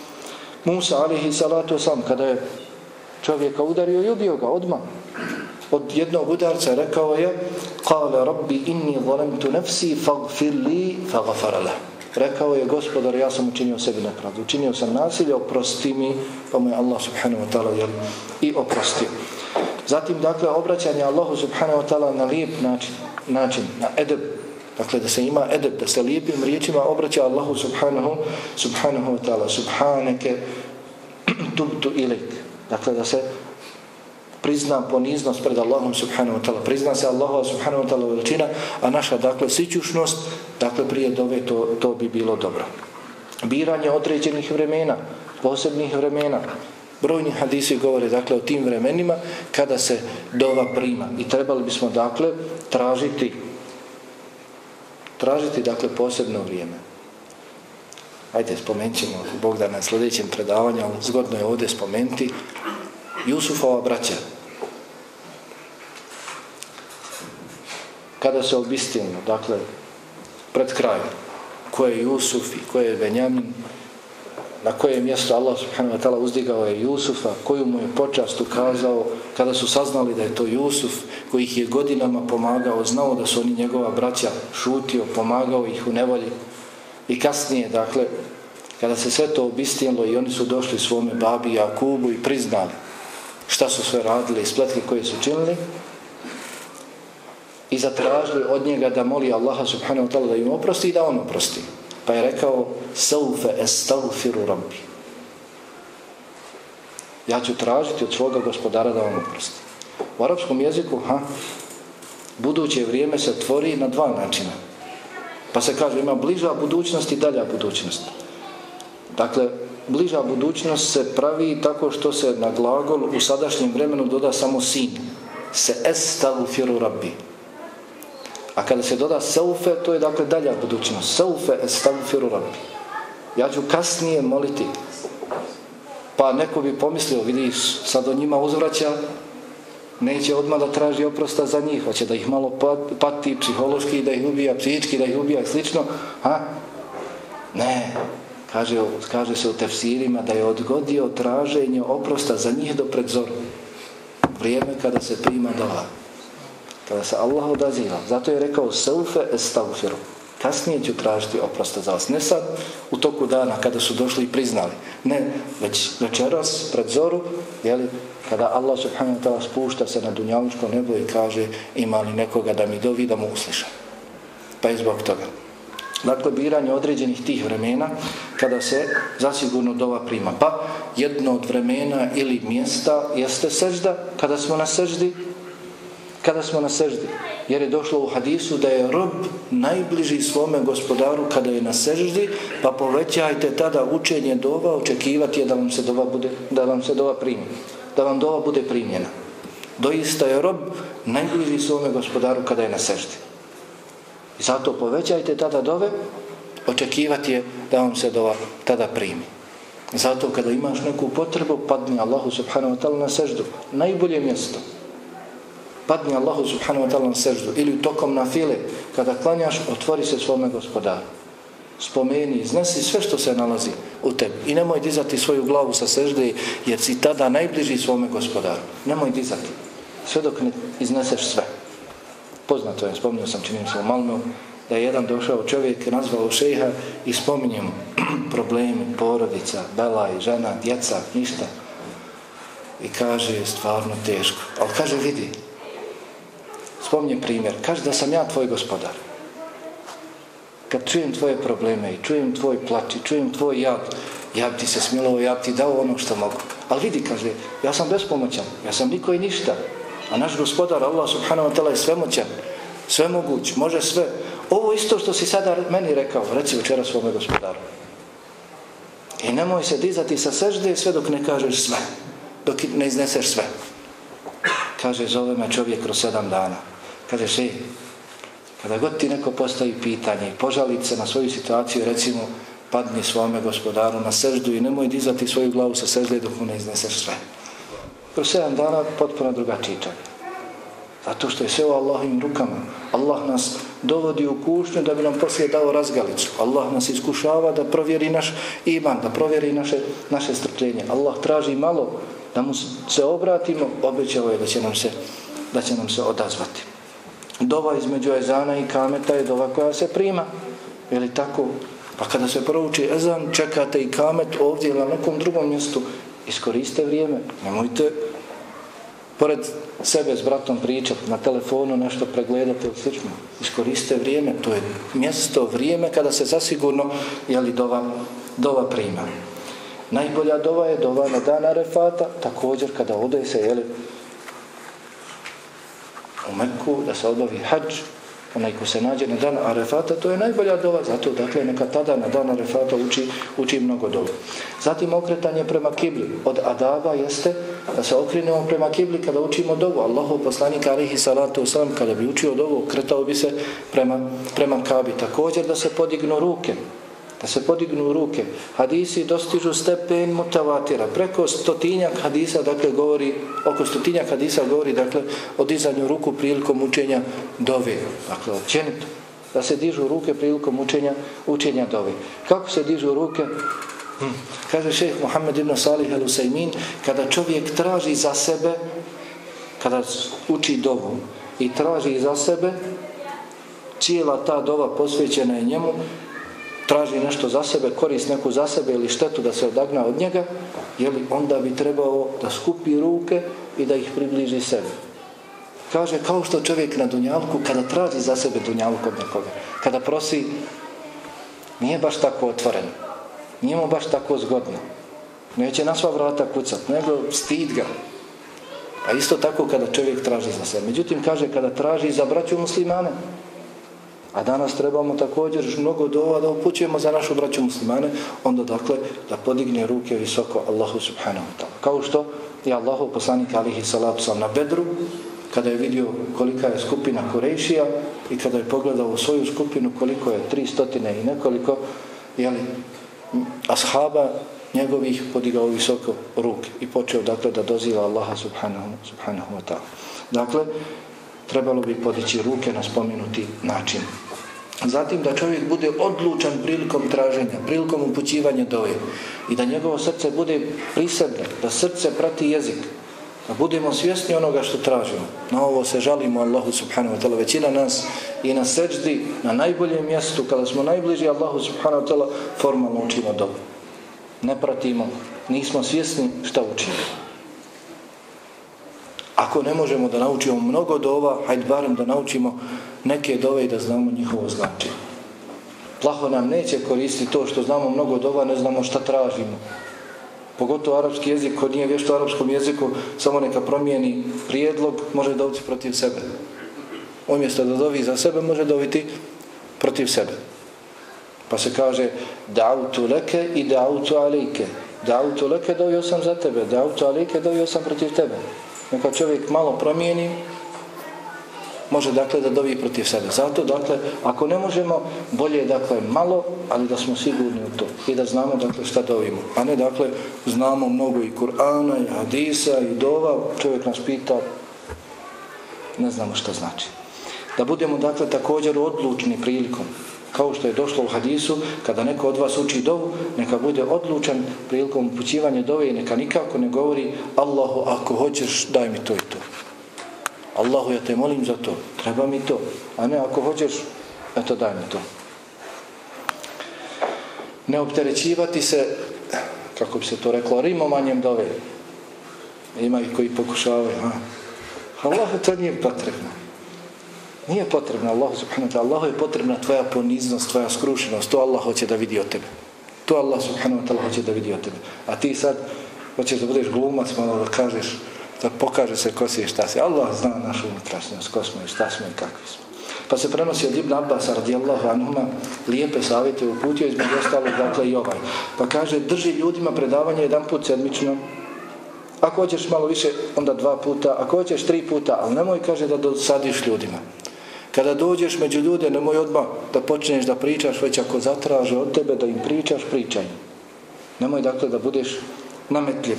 Musa alejhi salatu vesselam, kada je čovjeka udario i ubio ga odmah, od jednog udarca rekao je, qala rabbi inni zalamtu nafsi faghfir li faghfara lahu. Rekao je, gospodar, ja sam učinio sebi nepravdu, učinio sam nasilje, oprosti mi, pa mu je Allah subhanahu wa ta'ala i oprostio. Zatim, dakle, obraćanje Allahu subhanahu wa ta'ala na lijep način, način, na edeb. Dakle, da se ima edeb, da se lijepim riječima obraća Allahu subhanahu, subhanahu wa ta'ala. Subhaneke tubtu ilik. Dakle, da se prizna poniznost pred Allahom subhanahu wa ta'ala. Prizna se Allahu subhanahu wa ta'ala veličina, a naša, dakle, sićušnost, dakle, prije dove to, to bi bilo dobro. Biranje određenih vremena, posebnih vremena. Brojni hadisi govore, dakle, o tim vremenima kada se dova prima. I trebali bismo, dakle, tražiti tražiti, dakle, posebno vrijeme. Ajde, spomenut ćemo Bog da na sljedećem predavanju, ali zgodno je ovdje spomenuti Jusufova braća. Kada se obistinilo, dakle, pred krajem, ko je Jusuf i ko je Benjamin, na koje mjesto Allah subhanahu wa ta'ala uzdigao je Jusufa, koju mu je počast ukazao, kada su saznali da je to Jusuf, koji ih je godinama pomagao, znao da su oni njegova braća, šutio, pomagao ih u nevolji. I kasnije, dakle, kada se sve to obistinilo i oni su došli svome babi Jakubu i priznali šta su sve radili i spletke koje su činili, i zatražili od njega da moli Allaha subhanahu wa ta'ala da im oprosti i da on oprosti. Pa je rekao, saufe estagfiru rabbi. Ja ću tražiti od svoga gospodara da vam oprosti. U arapskom jeziku, ha, buduće vrijeme se tvori na dva načina. Pa se kaže, ima bliža budućnost i dalja budućnost. Dakle, bliža budućnost se pravi tako što se na glagol u sadašnjem vremenu doda samo sin. Se estagfiru rabbi. A kada se doda saufe, to je, dakle, dalja budućnost. Saufe estagfiru rabbi. Ja ću kasnije moliti. Pa neko bi pomislio, vidiš, sad on njima uzvraća, neće odmah da traži oprosta za njih, hoće da ih malo pati psihološki, da ih ubija, psihički, da ih ubija i slično. Ha? Ne. Kaže, kaže se u tefsirima da je odgodio traženje oprosta za njih do predzoru. Vrijeme kada se prima dova. Kada se Allah odaziva. Zato je rekao saufe estagfiru. Kasnije ću tražiti oprosta za vas. Ne sad u toku dana kada su došli i priznali. Ne, već večeras pred zoru, jeli, kada Allah subhanahu wa ta'ala spušta se na dunjalučko nebo i kaže ima li nekoga da mi dovi da mu usliša. Pa je zbog toga. Dakle, biranje određenih tih vremena kada se zasigurno dova prima. Pa jedno od vremena ili mjesta jeste sežda, kada smo na seždi, kada smo na seždi. Jer je došlo u hadisu da je rob najbliži svome gospodaru kada je na seždi, pa povećajte tada učenje dova, očekivati je da vam se dova bude, da vam se dova primi, da vam dova bude primljena. Doista je rob najbliži svome gospodaru kada je na seždi. I zato povećajte tada dove, očekivati je da vam se dova tada primi. Zato kada imaš neku potrebu, padni Allahu subhanahu wa ta'ala na seždu. Najbolje mjesto. Padni Allahu subhanahu wa ta'ala na seždu. Ili tokom na file, kada klanjaš, otvori se svome gospodaru. Spomeni, iznesi sve što se nalazi u tebi. I nemoj dizati svoju glavu sa sežde, jer si tada najbliži svome gospodaru. Nemoj dizati. Sve dok ne izneseš sve. Poznato je, spominio sam, činim se u Malmeu, da je jedan došao čovjek, nazvao šejha i spominje mu problemi, porodica, belaj, žena, djeca, ništa. I kaže, stvarno teško. Ali kaže, vidi, spominje primjer, kaže da sam ja tvoj gospodar. Kad čujem tvoje probleme i čujem tvoj plač i čujem tvoj jad, ja bi ti se smilovao, ja bi ti dao ono što mogu. Ali vidi, kaže, ja sam bespomoćan, ja sam niko i ništa. A naš gospodar, Allah subhanahu wa ta'ala, je svemoćan, svemoguć, može sve. Ovo isto što si sada meni rekao, reci večera svome gospodaru. I nemoj se dizati sa sežde sve dok ne kažeš sve, dok ne izneseš sve. Kaže, zove me čovjek kroz sedam dana. Kaže, še, kada god ti neko postavi pitanje i požaliti se na svoju situaciju, recimo, padni svome gospodaru na seždu i nemoj dizati svoju glavu sa sežde dok mu ne izneseš sve. Kroz sedam dana potpuno drugačiji čovjek. Zato što je sve u Allahovim rukama. Allah nas dovodi u kušnju da bi nam poslije dao razgalicu. Allah nas iskušava da provjeri naš iman, da provjeri naše, naše strpljenje. Allah traži malo da mu se obratimo, obećao je da će nam se, da će nam se odazvati. Dova između ezana i kameta je dova koja se prima. Je li tako? Pa kada se prouči ezan, čekate i kamet ovdje ili na nekom drugom mjestu. Iskoriste vrijeme. Nemojte pored sebe s bratom pričati, na telefonu nešto pregledati ili slično. Iskoriste vrijeme, to je mjesto, vrijeme kada se zasigurno jeli, dova, dova prima. Najbolja dova je dova na dan Arefata, također kada ode se jeli, u Meku, da se obavi hadž, onaj ko se nađe na dan Arefata, to je najbolja dova, zato dakle neka tada na dan Arefata uči, uči mnogo dova. Zatim okretanje prema kibli. Od adaba jeste da se okrenemo prema kibli kada učimo dovu. Allahov poslanik alejhi salatu vesselam kada bi učio dovu, okretao bi se prema, prema Kabi. Također da se podignu ruke. Da se podignu ruke. Hadisi dostižu stepen mutavatira. Preko stotinjak hadisa, dakle, govori, oko stotinjak hadisa govori, dakle, o dizanju ruku prilikom učenja dove. Dakle, općenito. Da se dižu ruke prilikom učenja, učenja dove. Kako se dižu ruke? Hm. Kaže šejh Muhammed ibn Salih al-Usajmin, kada čovjek traži za sebe, kada uči dovu i traži za sebe, cijela ta dova posvećena je njemu, traži nešto za sebe, korist neku za sebe ili štetu da se odagna od njega, jeli, onda bi trebao da skupi ruke i da ih približi sebi. Kaže, kao što čovjek na dunjalku, kada traži za sebe dunjalku od nekoga, kada prosi, nije baš tako otvoreno, nije mu baš tako zgodno, neće na sva vrata kucat, nego stid ga. A isto tako kada čovjek traži za sebe. Međutim, kaže, kada traži za braću muslimane, a danas trebamo također mnogo dova da upućujemo za našu braću muslimane, onda dakle da podigne ruke visoko Allahu subhanahu wa ta'ala. Kao što je Allahov poslanik alejhi salatu vesselam na Bedru, kada je vidio kolika je skupina Kurejšija i kada je pogledao u svoju skupinu koliko je tri stotine i nekoliko jeli, ashaba njegovih, podigao visoko ruke i počeo dakle da doziva Allaha subhanahu, subhanahu wa ta'ala. Dakle, trebalo bi podići ruke na spomenuti način. Zatim da čovjek bude odlučan prilikom traženja, prilikom upućivanja dove i da njegovo srce bude prisebno, da srce prati jezik, da budemo svjesni onoga što tražimo. Na ovo se žalimo Allahu subhanahu wa ta'ala. Većina nas i na seđdi, na najboljem mjestu, kada smo najbliži Allahu subhanahu wa ta'ala, formalno učimo dovu. Ne pratimo, nismo svjesni šta učimo. Ako ne možemo da naučimo mnogo dova, hajde barem da naučimo neke dove i da znamo njihovo značenje. Plaho nam neće koristiti to što znamo mnogo dova, ne znamo šta tražimo. Pogotovo arapski jezik, ko nije vješt u arapskom jeziku, samo neka promijeni prijedlog, može dobiti protiv sebe. Umjesto da dovi za sebe, može dobiti protiv sebe. Pa se kaže da'utu leke i da'utu alejke. Da'utu leke, dovio sam za tebe. Da'utu alejke, dovio sam protiv tebe. Neka čovjek malo promijeni, može dakle da dovi protiv sebe. Zato dakle, ako ne možemo, bolje je dakle malo, ali da smo sigurni u to i da znamo dakle šta dovimo. A ne dakle, znamo mnogo i Kur'ana, i hadisa, i dova, čovjek nas pita, ne znamo šta znači. Da budemo dakle također odlučni prilikom, kao što je došlo u hadisu, kada neko od vas uči dovu, neka bude odlučan prilikom upućivanja dove i neka nikako ne govori Allahu, ako hoćeš, daj mi to i to. Allahu, ja te molim za to, treba mi to. A ne, ako hoćeš, eto, daj mi to. Ne opterećivati se, kako bi se to reklo, rimovanjem dove. Ima ih koji pokušavaju. Ha? Allahu, to nije potrebno. Nije potrebno Allahu subhanahu wa ta'ala. Allahu je potrebna tvoja poniznost, tvoja skrušenost. To Allah hoće da vidi od tebe. To Allah subhanahu wa ta'ala hoće da vidi od tebe. A ti sad hoćeš da budeš glumac, malo da kažeš, da pokaže se ko si i šta si. Allah zna našu unutrašnjost, ko smo i šta smo i kakvi smo. Pa se prenosi od Ibn Abbasa radijallahu anhuma lijepe savjete uputio, između ostalog dakle i ovaj. Pa kaže, drži ljudima predavanje jedan put sedmično. Ako hoćeš malo više, onda dva puta. Ako hoćeš tri puta, ali nemoj, kaže, da dosadiš ljudima. Kada dođeš među ljude, nemoj odmah da počneš da pričaš, već ako zatraže od tebe da im pričaš, pričaj. Nemoj dakle da budeš nametljiv.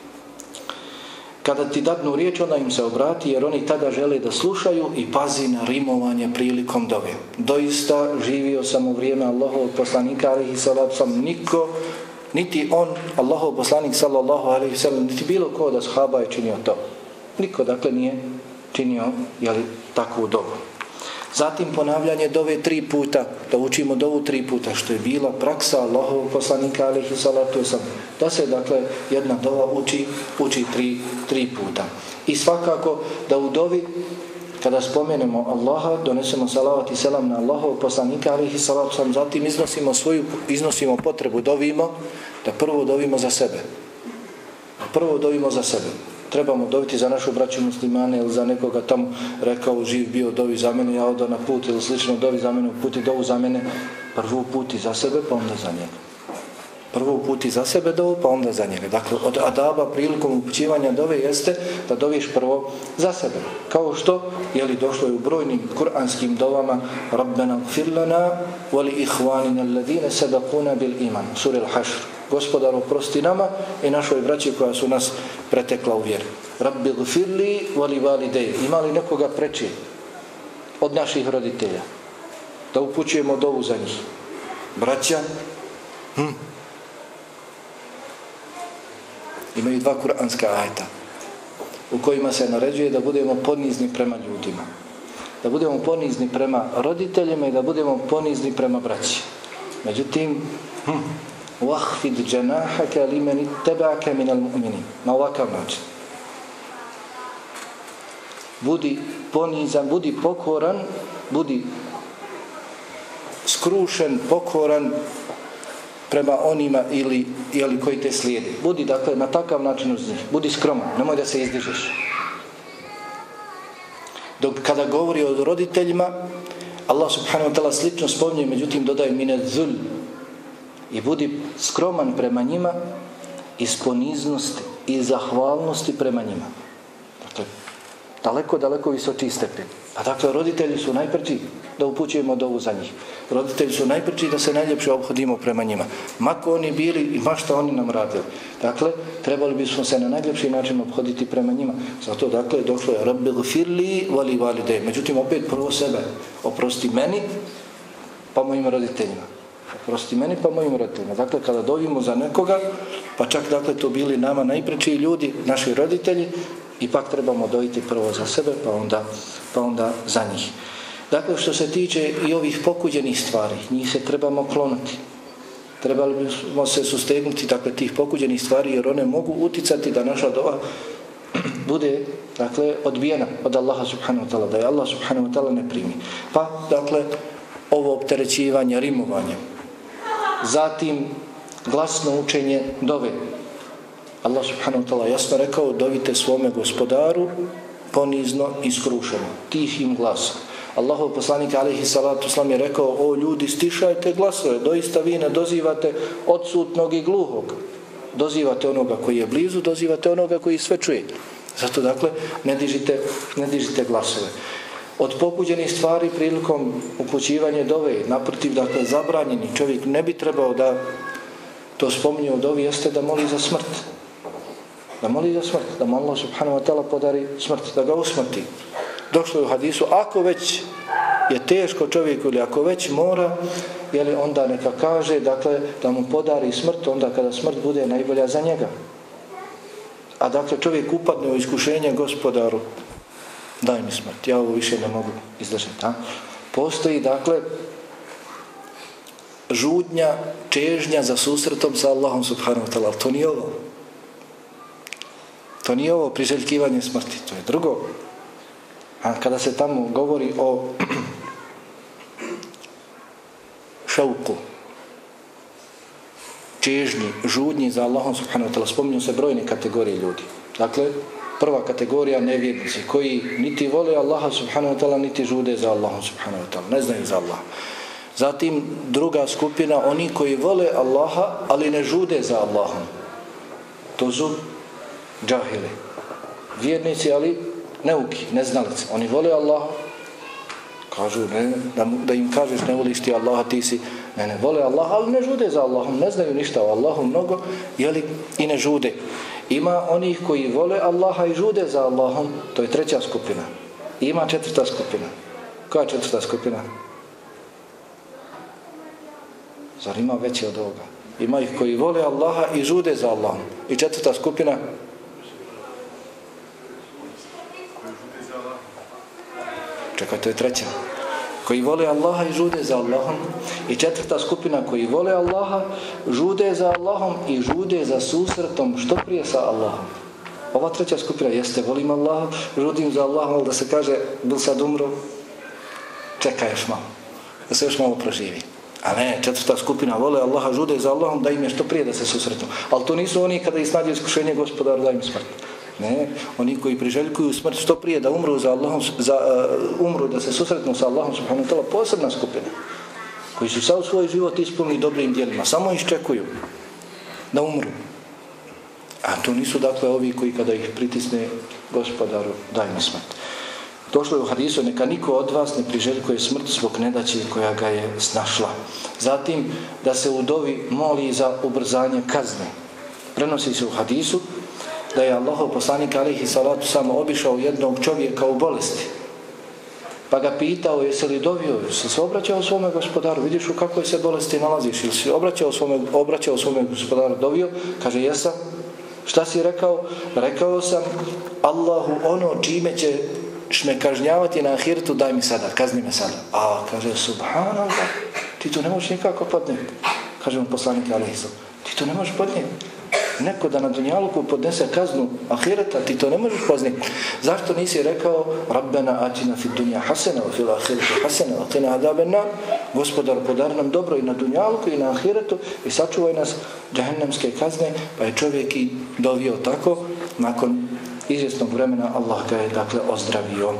Kada ti dadnu riječ, onda im se obrati, jer oni tada žele da slušaju i pazi na rimovanje prilikom dove. Doista živio sam u vrijeme Allahovog poslanika, alejhi salatu vesselam, niko, niti on, Allahov poslanik sallallahu alejhi ve sellem, niti bilo ko od ashaba je činio to. Niko dakle nije činio jeli, takvu dovu. Zatim ponavljanje dove tri puta, da učimo dovu tri puta, što je bila praksa Allahovog poslanika alejhi salatu vesselam. Da se dakle jedna dova uči, uči tri, tri puta. I svakako da u dovi, kada spomenemo Allaha, donesemo salavat i selam na Allahovog poslanika alejhi salatu vesselam, zatim iznosimo svoju, iznosimo potrebu, dovimo, da prvo dovimo za sebe. Prvo dovimo za sebe. Trebamo doviti za našu braću muslimane ili za nekoga tamo rekao živ bio dovi za mene, ja odo na put ili slično dovi za mene, puti dovu za mene. Prvo puti za sebe pa onda za njega. Prvo puti za sebe dovu pa onda za njega. Dakle, od adaba prilikom upućivanja dove jeste da doviš prvo za sebe. Kao što je li došlo je u brojnim kuranskim dovama Rabbena gfir lana wa li ihwanina alladhina sabaquna bil iman. Sura Al-Hašr. Gospodar, oprosti nama i našoj braći koja su nas pretekla u vjeri. Rabbi gfirli wali validej. Ima li nekoga preći od naših roditelja? Da upućujemo dovu za njih. Braća, hm. imaju dva kuranska ajeta u kojima se naređuje da budemo ponizni prema ljudima. Da budemo ponizni prema roditeljima i da budemo ponizni prema braći. Međutim, hm. وَحْفِدْ جَنَاحَكَ لِمَنِ اتَّبَعَكَ مِنَ الْمُؤْمِنِينَ. Na ovakav način. Budi ponizan, budi pokoran, budi skrušen, pokoran prema onima ili, ili koji te slijedi. Budi dakle na takav način uz njih. Budi skroman, nemoj da se izdižeš. Dok kada govori o roditeljima, Allah subhanahu wa ta'ala slično spominje, međutim dodaje mine zul. I budi skroman prema njima iz poniznosti i zahvalnosti prema njima. Dakle, daleko, daleko visočiji stepen. A dakle, roditelji su najprči da upućujemo dovu za njih. Roditelji su najprči da se najljepše ophodimo prema njima. Mako oni bili i ma šta oni nam radili. Dakle, trebali bismo se na najljepši način ophoditi prema njima. Zato, dakle, došlo je Rabbi gfirli wali validej. Međutim, opet prvo sebe. Oprosti meni, pa mojim roditeljima. Oprosti meni pa mojim roditeljima. Dakle, kada dovimo za nekoga, pa čak dakle to bili nama najprečiji ljudi, naši roditelji, ipak trebamo doviti prvo za sebe, pa onda, pa onda za njih. Dakle, što se tiče i ovih pokuđenih stvari, njih se trebamo klonuti. Trebali bismo se sustegnuti dakle, tih pokuđenih stvari, jer one mogu uticati da naša dova bude dakle, odbijena od Allaha subhanahu wa ta'ala, da je Allah subhanahu wa ta'ala ne primi. Pa, dakle, ovo opterećivanje, rimovanje. Zatim glasno učenje dove. Allah subhanahu wa ta'ala jasno rekao, dovite svome gospodaru ponizno i skrušeno, tihim glasom. Allahov poslanik alejhi salatu vesselam je rekao, o ljudi, stišajte glasove, doista vi ne dozivate odsutnog i gluhog. Dozivate onoga koji je blizu, dozivate onoga koji sve čuje. Zato dakle ne dižite, ne dižite glasove. Od pokuđenih stvari prilikom upućivanja dove, naprotiv, dakle, zabranjeni, čovjek ne bi trebao da to spominje u dovi, jeste da moli za smrt. Da moli za smrt, da mu Allah subhanahu wa ta'ala podari smrt, da ga usmrti. Došlo je u hadisu, ako već je teško čovjeku ili ako već mora, jeli onda neka kaže, dakle, da mu podari smrt, onda kada smrt bude najbolja za njega. A dakle, čovjek upadne u iskušenje gospodaru, daj mi smrt, ja ovo više ne mogu izdržati. A? Postoji, dakle, žudnja, čežnja za susretom sa Allahom subhanahu wa ta'ala. To nije ovo. To nije ovo priželjkivanje smrti. To je drugo. A kada se tamo govori o šauku, čežnji, žudnji za Allahom subhanahu wa ta'ala, spominju se brojne kategorije ljudi. Dakle, prva kategorija nevjernici koji niti vole Allaha subhanahu wa ta'ala, niti žude za Allahom subhanahu wa ta'ala, ne znaju za Allaha. Zatim druga skupina, oni koji vole Allaha, ali ne žude za Allahom. To su džahili. Vjernici, ali neuki, neznalice. Oni vole Allaha, kažu, ne, da, da im kažeš ne voliš ti Allaha, ti si, ne, ne, vole Allaha, ali ne žude za Allahom, ne znaju ništa o Allahu mnogo, jeli, i ne žude. Ima onih koji vole Allaha i žude za Allahom, to je treća skupina. I ima četvrta skupina. Koja je četvrta skupina? Zar ima veće od ovoga? Ima ih koji vole Allaha i žude za Allahom. I četvrta skupina? Čekaj, to je treća. koji vole Allaha i žude za Allahom. I četvrta skupina koji vole Allaha, žude za Allahom i žude za susretom što prije sa Allahom. Ova treća skupina jeste volim Allaha, žudim za Allahom, ali da se kaže bil sad umro, čekaj još malo, da se još malo proživi. A ne, četvrta skupina vole Allaha, žude za Allahom, da im je što prije da se susretnu. Ali to nisu oni kada ih snađe iskušenje, Gospodar da im smrt. Ne, oni koji priželjkuju smrt što prije da umru za Allahom, za, uh, umru da se susretnu sa Allahom subhanahu wa ta'ala, posebna skupina. Koji su sav svoj život ispunili dobrim djelima, samo iščekuju da umru. A to nisu dakle ovi koji kada ih pritisne Gospodaru daj mi smrt. Došlo je u hadisu, neka niko od vas ne priželjkuje smrt zbog nedaće koja ga je snašla. Zatim da se u dovi moli za ubrzanje kazne. Prenosi se u hadisu da je Allahov poslanik alejhi salatu samo obišao jednog čovjeka u bolesti. Pa ga pitao, jesi li dovio, jesi se obraćao svome Gospodaru, vidiš u kakvoj se bolesti nalaziš, jesi se obraćao svome, obraćao svome Gospodaru, dovio? Kaže, jesam. Šta si rekao? Rekao sam, Allahu ono čime ćeš me kažnjavati na ahiretu, daj mi sada, kazni me sada. A kaže, subhanallah, ti to ne možeš nikako podnijeti. Kaže mu poslanik alejhi salatu, ti to ne možeš podnijeti. Neko da na dunjaluku podnese kaznu ahireta, ti to ne možeš poznati. Zašto nisi rekao Rabbena atina fid dunja hasena wa fil ahireti hasena wa qina adhaben nar? Gospodar, podari nam dobro i na dunjaluku i na ahiretu i sačuvaj nas džehennemske kazne. Pa je čovjek i dovio tako, nakon izvjesnog vremena Allah ga je dakle ozdravio.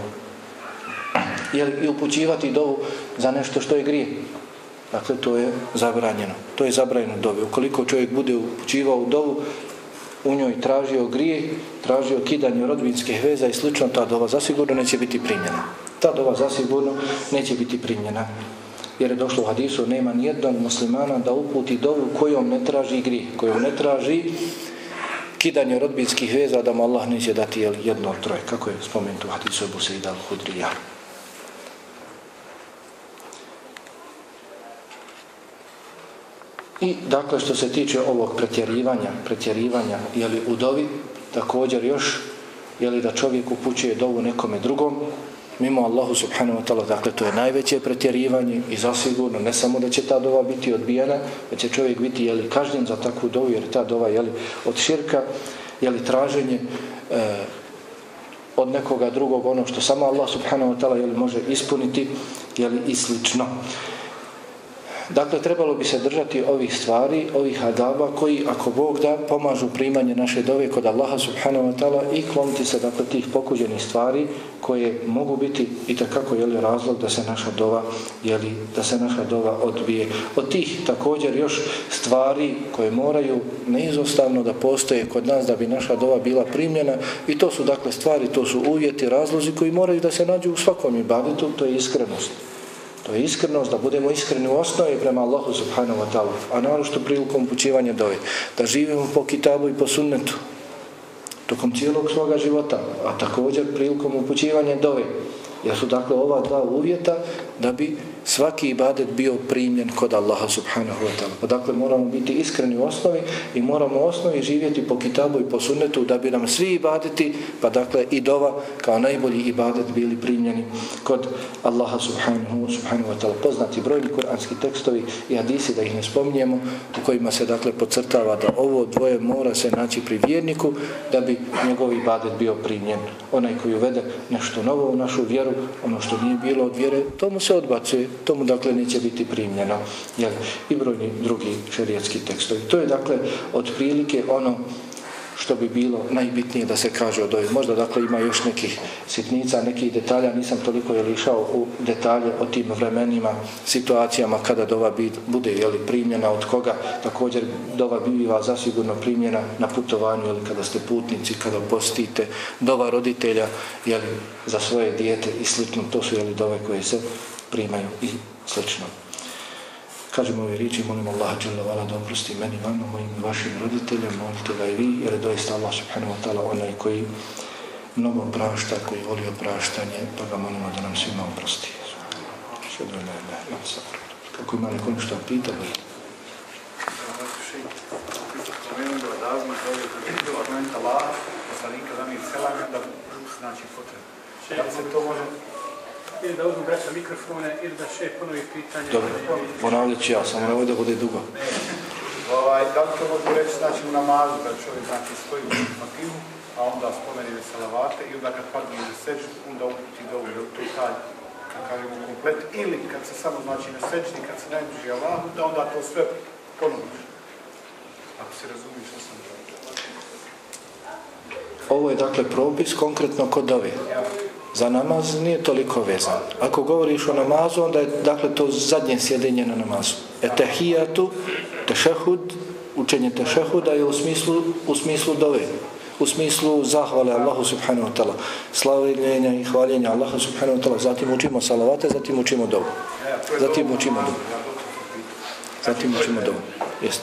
I upućivati dovu za nešto što je grije. Dakle, to je zabranjeno. To je zabranjeno dovi. Ukoliko čovjek bude upućivao u dovu, u njoj tražio grijeh, tražio kidanje rodbinskih veza i slično, ta dova zasigurno neće biti primljena. Ta dova zasigurno neće biti primljena. Jer je došlo u hadisu, nema nijedan muslimana da uputi dovu kojom ne traži grijeh, kojom ne traži kidanje rodbinskih veza, da mu Allah neće dati jedno od troje. Kako je spomenuto u hadisu Ebu Sejda al-Hudrija. I dakle što se tiče ovog pretjerivanja, pretjerivanja jeli u dovi, također još jeli da čovjek upućuje dovu nekome drugom, mimo Allahu subhanahu wa ta'ala, dakle to je najveće pretjerivanje i zasigurno ne samo da će ta dova biti odbijena, da će čovjek biti jeli kažnjen za takvu dovu, jer ta dova jeli od širka, jeli traženje e, od nekoga drugog ono što samo Allah subhanahu wa ta'ala jeli može ispuniti, jeli i slično. Dakle, trebalo bi se držati ovih stvari, ovih adaba koji, ako Bog da, pomažu primanje naše dove kod Allaha subhanahu wa ta'ala i kloniti se, dakle, tih pokuđenih stvari koje mogu biti itekako, jeli, razlog da se naša dova, jeli, da se naša dova odbije. Od tih također još stvari koje moraju neizostavno da postoje kod nas da bi naša dova bila primljena i to su, dakle, stvari, to su uvjeti, razlozi koji moraju da se nađu u svakom ibadetu, to je iskrenost. To je iskrenost, da budemo iskreni u osnovi prema Allahu subhanahu wa ta'ala, a naročito prilikom upućivanja dove, da živimo po kitabu i po sunnetu tokom cijelog svoga života, a također prilikom upućivanja dove, jer su dakle ova dva uvjeta da bi svaki ibadet bio primljen kod Allaha subhanahu wa ta'ala. Pa dakle moramo biti iskreni u osnovi i moramo u osnovi živjeti po kitabu i po sunnetu da bi nam svi ibadeti, pa dakle i dova kao najbolji ibadet bili primljeni kod Allaha subhanahu, subhanahu wa ta'ala. Poznati brojni kuranski tekstovi i hadisi, da ih ne spominjemo, u kojima se dakle podcrtava da ovo dvoje mora se naći pri vjerniku da bi njegov ibadet bio primljen. Onaj koji uvede nešto novo u našu vjeru, ono što nije bilo od vjere, tomu se odbacuje, tomu dakle neće biti primljeno, jel, i brojni drugi šerijatski tekstovi. To je dakle otprilike ono što bi bilo najbitnije da se kaže od ovih. Možda dakle ima još nekih sitnica, nekih detalja, nisam toliko je išao u detalje o tim vremenima, situacijama kada dova bude jeli, primljena, od koga također dova biva zasigurno primljena na putovanju ili kada ste putnici, kada postite, dova roditelja jeli, za svoje dijete i slično, to su jeli, dove koje se primaju i slično. Kažemo ove riječi, molim Allaha dželle ve ala da oprosti meni, vama, mojim i vašim roditeljima, molite ga i vi, jer je doista Allah subhanahu wa ta'ala onaj koji mnogo prašta, koji voli opraštanje, pa ga molimo da nam svima oprosti. Kako ima neko nešto pita? Znači, potreba. Da se to može ili da uzmu braća mikrofone, ili da še ponovi pitanje. Dobro, ponavljat ću ja, samo nemoj da bude dugo. Ovaj, da li to mogu reći, znači u namazu, da čovjek znači stoji u fatihu, a onda spomeni ve salavate i onda kad padne u seždu, onda uputi dovu, da to je taj, kad kažemo, komplet, ili kad se samo znači na seždi, kad se najbliži Allahu, da onda to sve ponoviš. Ako se razumiješ što sam rekao. Ovo je dakle propis konkretno kod dove. Za namaz nije toliko vezan. Ako govoriš o namazu, onda je dakle to zadnje sjedenje na namazu. Etehijatu, tešehud, učenje tešehuda je u smislu, u smislu dove. U smislu zahvale Allahu subhanahu wa ta'ala. Slavljenja i hvaljenja Allahu subhanahu wa ta'ala. Zatim učimo salavate, zatim učimo dovu. Zatim učimo dovu. Zatim učimo dovu. Jeste.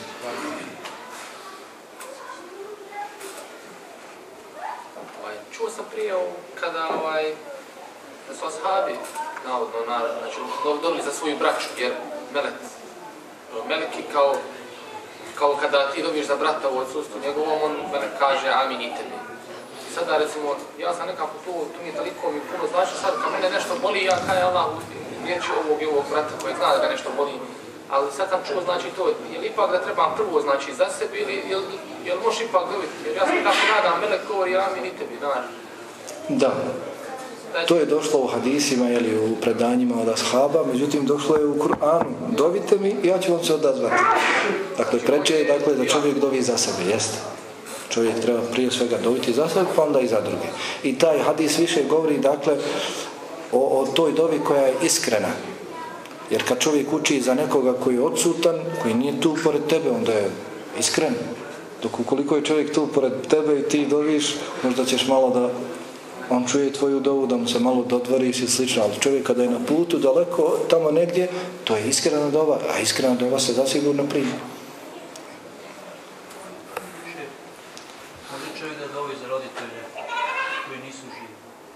Čuo sam prije kada ovaj, da su ashabi navodno, na, znači, dobili za svoju braću, jer melek, meleki kao, kao kada ti dobiš za brata u odsustvu njegovom, on melek kaže amin i tebi. I sada recimo, ja sam nekako tu, tu mi je toliko mi puno znači, sad kad mene nešto boli, ja kaj Allah riječi ovog i ovog brata koji zna da ga nešto boli. Ali sad sam čuo, znači to, je li ipak da trebam prvo, znači, za sebe ili, jel, jel možeš ipak dobiti? Jer ja sam kako nadam, melek govori amin i tebi, znači. Da. To je došlo u hadisima ili u predanjima od ashaba, međutim došlo je u Kur'anu. Dovite mi i ja ću vam se odazvati. Dakle, preče je dakle, da čovjek dovi za sebe, jeste. Čovjek treba prije svega doviti za sebe, pa onda i za druge. I taj hadis više govori, dakle, o, o toj dovi koja je iskrena. Jer kad čovjek uči za nekoga koji je odsutan, koji nije tu pored tebe, onda je iskren. Dok ukoliko je čovjek tu pored tebe i ti doviš, možda ćeš malo da on čuje tvoju dovu, da mu se malo dodvoriš i slično. Ali čovjek kada je na putu daleko, tamo negdje, to je iskrena dova, a iskrena dova se zasigurno prima. Može čovjek da dovi za roditelje koji nisu živi?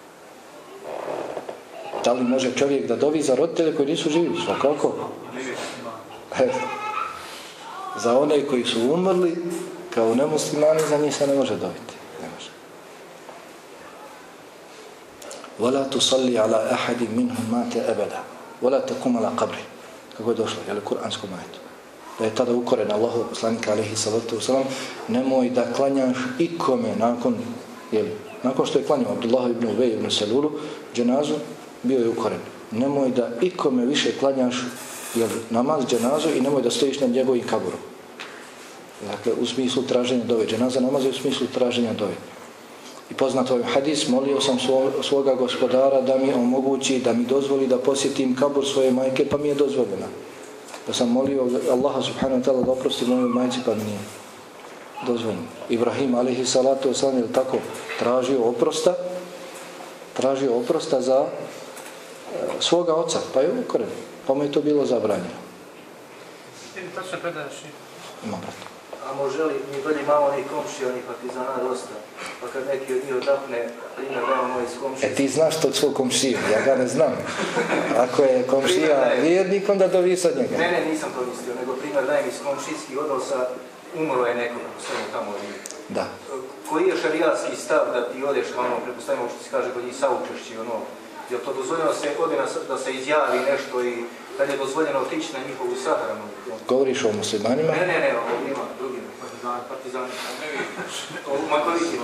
Da li može čovjek da dovi za roditelje koji nisu živi? Svakako. E, za one koji su umrli, kao nemuslimani, za njih se ne može dobiti. Ne može. وَلَا تُصَلِّ عَلَىٰ أَحَدٍ مِنْهُمْ مَاتَ أَبَدًا وَلَا تَقُمْ عَلَىٰ قَبْرِ. Kako je došlo? Je li kuranskom ajetu? Da je tada ukoren Allahov poslanika alejhi salatu vesselam, nemoj da klanjaš ikome nakon, je li, nakon što je klanjao Abdullah ibn Ubej ibn Selulu dženazu, bio je ukoren. Nemoj da ikome više klanjaš, je li, namaz dženazu i nemoj da stojiš nad njegovim kaburom. Dakle, u smislu traženja dove. Dženaza namaz je u smislu traženja dove. I poznato je hadis, molio sam svo, svoga gospodara da mi omogući, da mi dozvoli da posjetim kabur svoje majke, pa mi je dozvoljena. Da sam molio Allaha subhanahu wa ta'ala da oprosti mojoj majci, pa mi nije dozvoljeno. Ibrahim alejhi salatu vesselam je tako tražio oprosta, tražio oprosta za e, svoga oca, pa je ukoren, pa mu je to bilo zabranjeno. Ti mi tačno predaš? Ima brata. A može li, mi dolje imamo onih komšija, onih partizana dosta, pa kad neki od njih odahne, primjer da imamo iz komšija... E ti znaš tog svog komšiju, ja ga ne znam. Ako je komšija vjernik, onda dovi od njega. Ne, ne, nisam to mislio, nego primjer dajem iz komšijskih odnosa, umro je neko, svemu tamo od njih. Da. Koji je šarijatski stav da ti odeš, ono, prepostavimo što se kaže kod njih saučešći, ono, je to dozvoljeno se ode da se izjavi nešto i da je dozvoljeno otići na njihovu sahranu? Govoriš o muslimanima? Ne, ne, ne, ovo ima drugim, partizani, partizani. U Makovitima.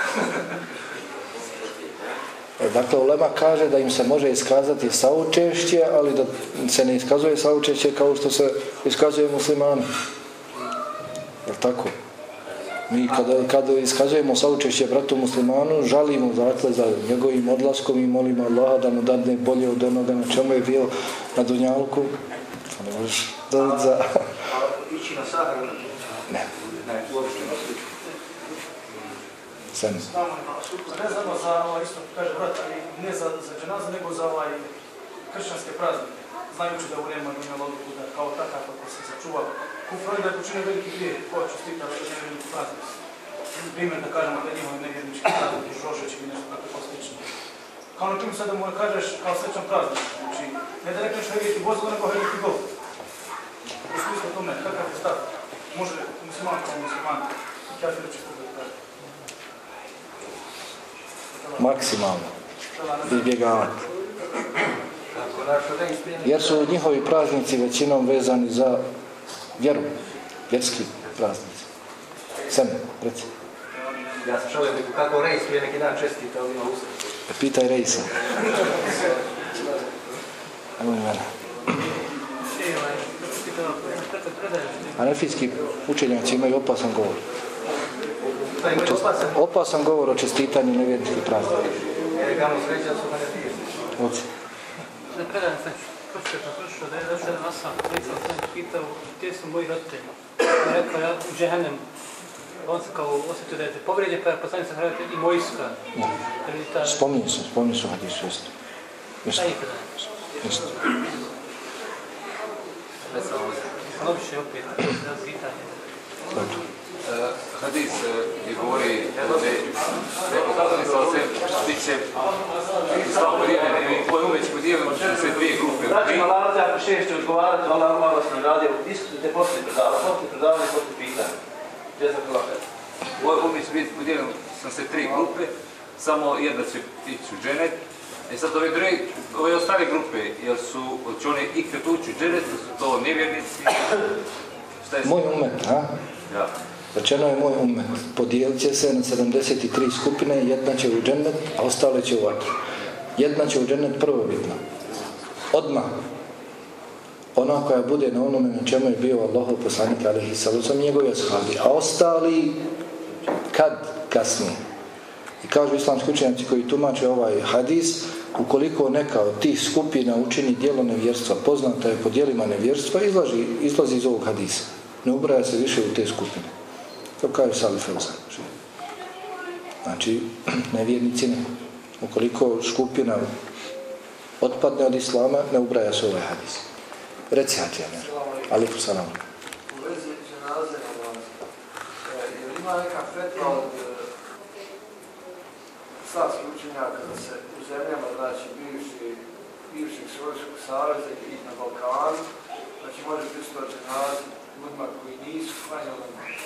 Dakle, ulema kaže da im se može iskazati saučešće, ali da se ne iskazuje saučešće kao što se iskazuje muslimani. Je li tako? Mi kada, kada iskazujemo saučešće bratu muslimanu, žalimo dakle za njegovim odlaskom i molimo Allaha da mu dadne bolje od onoga na čemu je bio na dunjalku. Ne možeš dobiti za... A ići na sahranu? Ne. Ne, uopšte ne. Sen. Ne znamo za ovaj isto, kaže brat, ali ne za, za dženazu, nego za ovaj kršćanske praznike. Znajući da u nema donijela odluku da kao takav ako se sačuva kufra i da je počinio veliki grijeh, koja čestita da je veliki praznik. Primjer da kažemo da njihovi nevjernički praznike, Žožeć ili nešto tako slično. Kao na čemu sada mu kažeš kao srećan praznik. Znači, ne da rekneš veliki vozilo, nego veliki gol. U smislu tome, kakav je stav? Može musliman kao musliman i kafir će to da kaže. Maksimalno. Izbjegavati. Jer su njihovi praznici većinom vezani za vjeru, vjerski praznici. Sem, reci. Ja sam čovjek kako Rejs prije neki dan čestitao ima usta. Pitaj Rejsa. Evo i mene. Hanefijski učenjaci imaju opasan govor. Čest, opasan govor o čestitanju nevjerničkih praznika. Oci. Na predan sam početno slušao da je došao jedan asam, koji sam pitao gdje su moji roditelji. On rekao ja u džehennem. On se kao osjetio da je povrijeđen, pa je poslanik sam hrvatitelj i mojska. Spominje se, spominje se u hadisu, isto. Isto. Isto. Ponoviše opet, da pitanje. Hadis je govori da je neko poslanik sa osem tiče svako vrijeme i koje umeći podijelimo se dvije grupe. Znači, malarate, ako šest će odgovarati, Allah malo vas nagradio, diskutujte poslije predavanja, poslije predavanja i poslije pitanja. U ovoj umeći biti podijelimo sam se tri grupe, samo jedna će ići u dženet. E sad ove, druge, ove ostale grupe, jer su, će one ikad ući u dženet, su to nevjernici? Moj umet, a? Ja. Rečeno je moj umet. Podijelit će se na sedamdeset tri skupine, jedna će u džennet, a ostale će u vatru. Jedna će u džennet prvobitno. Odmah. Ona koja bude na onome na čemu je bio Allahov poslanik alejhi salatu vesselam i njegovi ashabi, a ostali kad kasnije. I kažu islamski učenjaci koji tumače ovaj hadis, ukoliko neka od tih skupina učini djelo nevjerstva, poznata je po djelima nevjerstva, izlazi, izlazi iz ovog hadisa. Ne ubraja se više u te skupine. To kaže Salih Feuzan. Znači, nevjernici ne. Ukoliko skupina otpadne od islama, ne ubraja se ovaj hadis. Reci Hatija, ne. Aliku salam. U vezi dženaze namaza, jer ima neka fetva od islamskih učenjaka da se u zemljama, znači bivši, bivšeg Sovjetskog saveza i na Balkanu, znači može pristupati dženazi ljudima koji nisu klanjali namaz.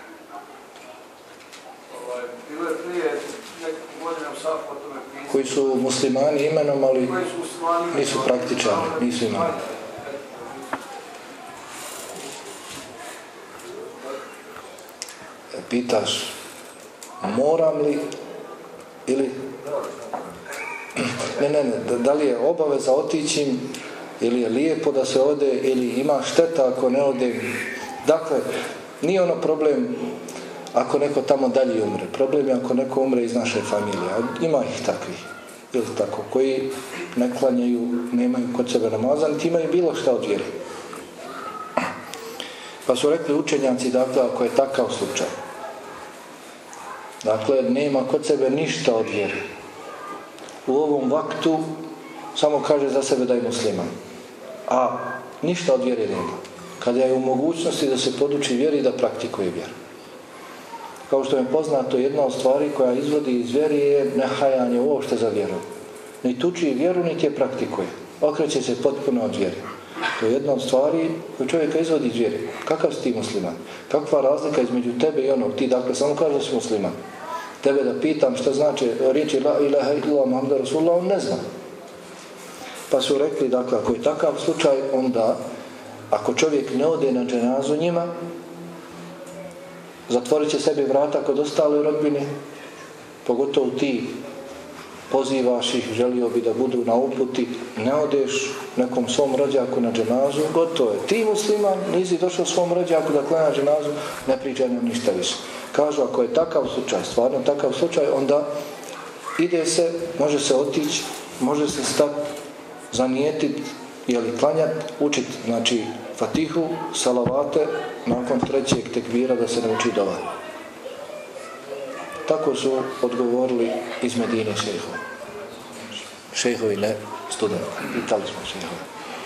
Ovaj, bilo je prije nekako godina u Safu o tome pisati. Koji su muslimani imenom, ali nisu praktičani, nisu imani. Pitaš, moram li ili ne, ne, ne, da li je obaveza otići ili je lijepo da se ode ili ima šteta ako ne ode. Dakle, nije ono problem ako neko tamo dalje umre. Problem je ako neko umre iz naše familije. A ima ih takvih, ili tako, koji ne klanjaju, nemaju kod sebe namazan, niti imaju bilo šta od vjere. Pa su rekli učenjaci, dakle, ako je takav slučaj, dakle, nema kod sebe ništa od vjere, u ovom vaktu samo kaže za sebe da je musliman, a ništa od vjere nema, kada je u mogućnosti da se poduči vjeri i da praktikuje vjeru. Kao što je poznato, jedna od stvari koja izvodi iz vjeri je nehajanje uopšte za vjeru. Ni tuči vjeru, niti je praktikuje. Okreće se potpuno od vjeri. To je jedna od stvari koju čovjeka izvodi iz vjeri. Kakav si ti musliman? Kakva razlika između tebe i onog? Ti dakle samo kaže da si musliman. Tebe da pitam šta znači riječi la ilaha illallah Muhammed Rasulullah, on ne zna. Pa su rekli, dakle, ako je takav slučaj, onda ako čovjek ne ode na dženazu njima, zatvorit će sebi vrata kod ostale rodbine, pogotovo ti pozivaš ih, želio bi da budu na uputi, ne odeš nekom svom rođaku na dženazu, gotovo je. Ti musliman, nisi došao svom rođaku da klanja dženazu, ne pričaj nam ništa više. Kažu, ako je takav slučaj, stvarno takav slučaj, onda ide se, može se otići, može se stati, zanijetiti, jeli klanjati, učiti, znači Fatihu, salavate, nakon trećeg tekbira da se nauči dova. Tako su odgovorili iz Medine šejhovi. Šejhovi, ne studenti. Pitali smo šejhovi.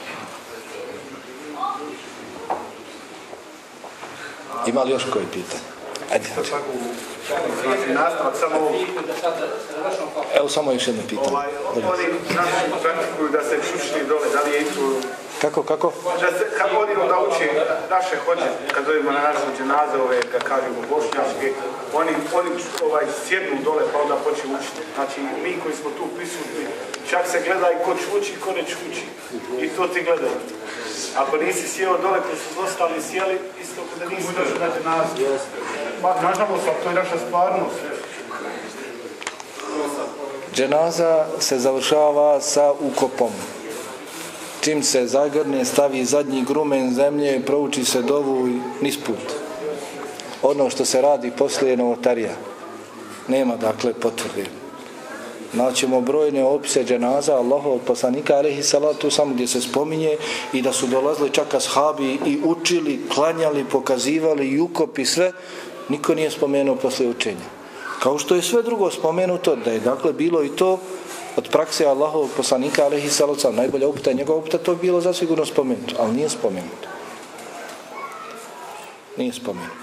Ima li još koji pitanje? Ajde. Znači, nastavak samo ovo. Evo samo još jedno pitanje. Ovaj, oni naši praktikuju da se čučni dole, da li je isto... Kako, kako? Da se, kad odimo da uči naše hođe, kad odimo na naše dženaze, ove, kad kažemo bošnjačke, oni, oni ovaj, sjednu dole pa onda počnu učiti. Znači, mi koji smo tu prisutni, Čak se gleda i ko čuči, ko ne čuči. I to ti gledaju. Ako nisi sjeo dole, ko su ostali sjeli, isto kada nisi došao na dženazu. Ma, nažalost, to je naša stvarnost. Dženaza se završava sa ukopom. Čim se zagrne, stavi zadnji grumen zemlje, prouči se dovu i nisput. Ono što se radi poslije je novotarija. Nema dakle potvrde. Naćemo brojne opise dženaza Allahovog poslanika alejhi salatu samo gdje se spominje i da su dolazili čak ashabi i učili, klanjali, pokazivali i ukopi sve, niko nije spomenuo poslije učenja. Kao što je sve drugo spomenuto, da je dakle bilo i to od prakse Allahovog poslanika alejhi salatu sallam, najbolja uputa je njegova uputa, to je bilo zasigurno spomenuto, ali nije spomenuto. Nije spomenuto.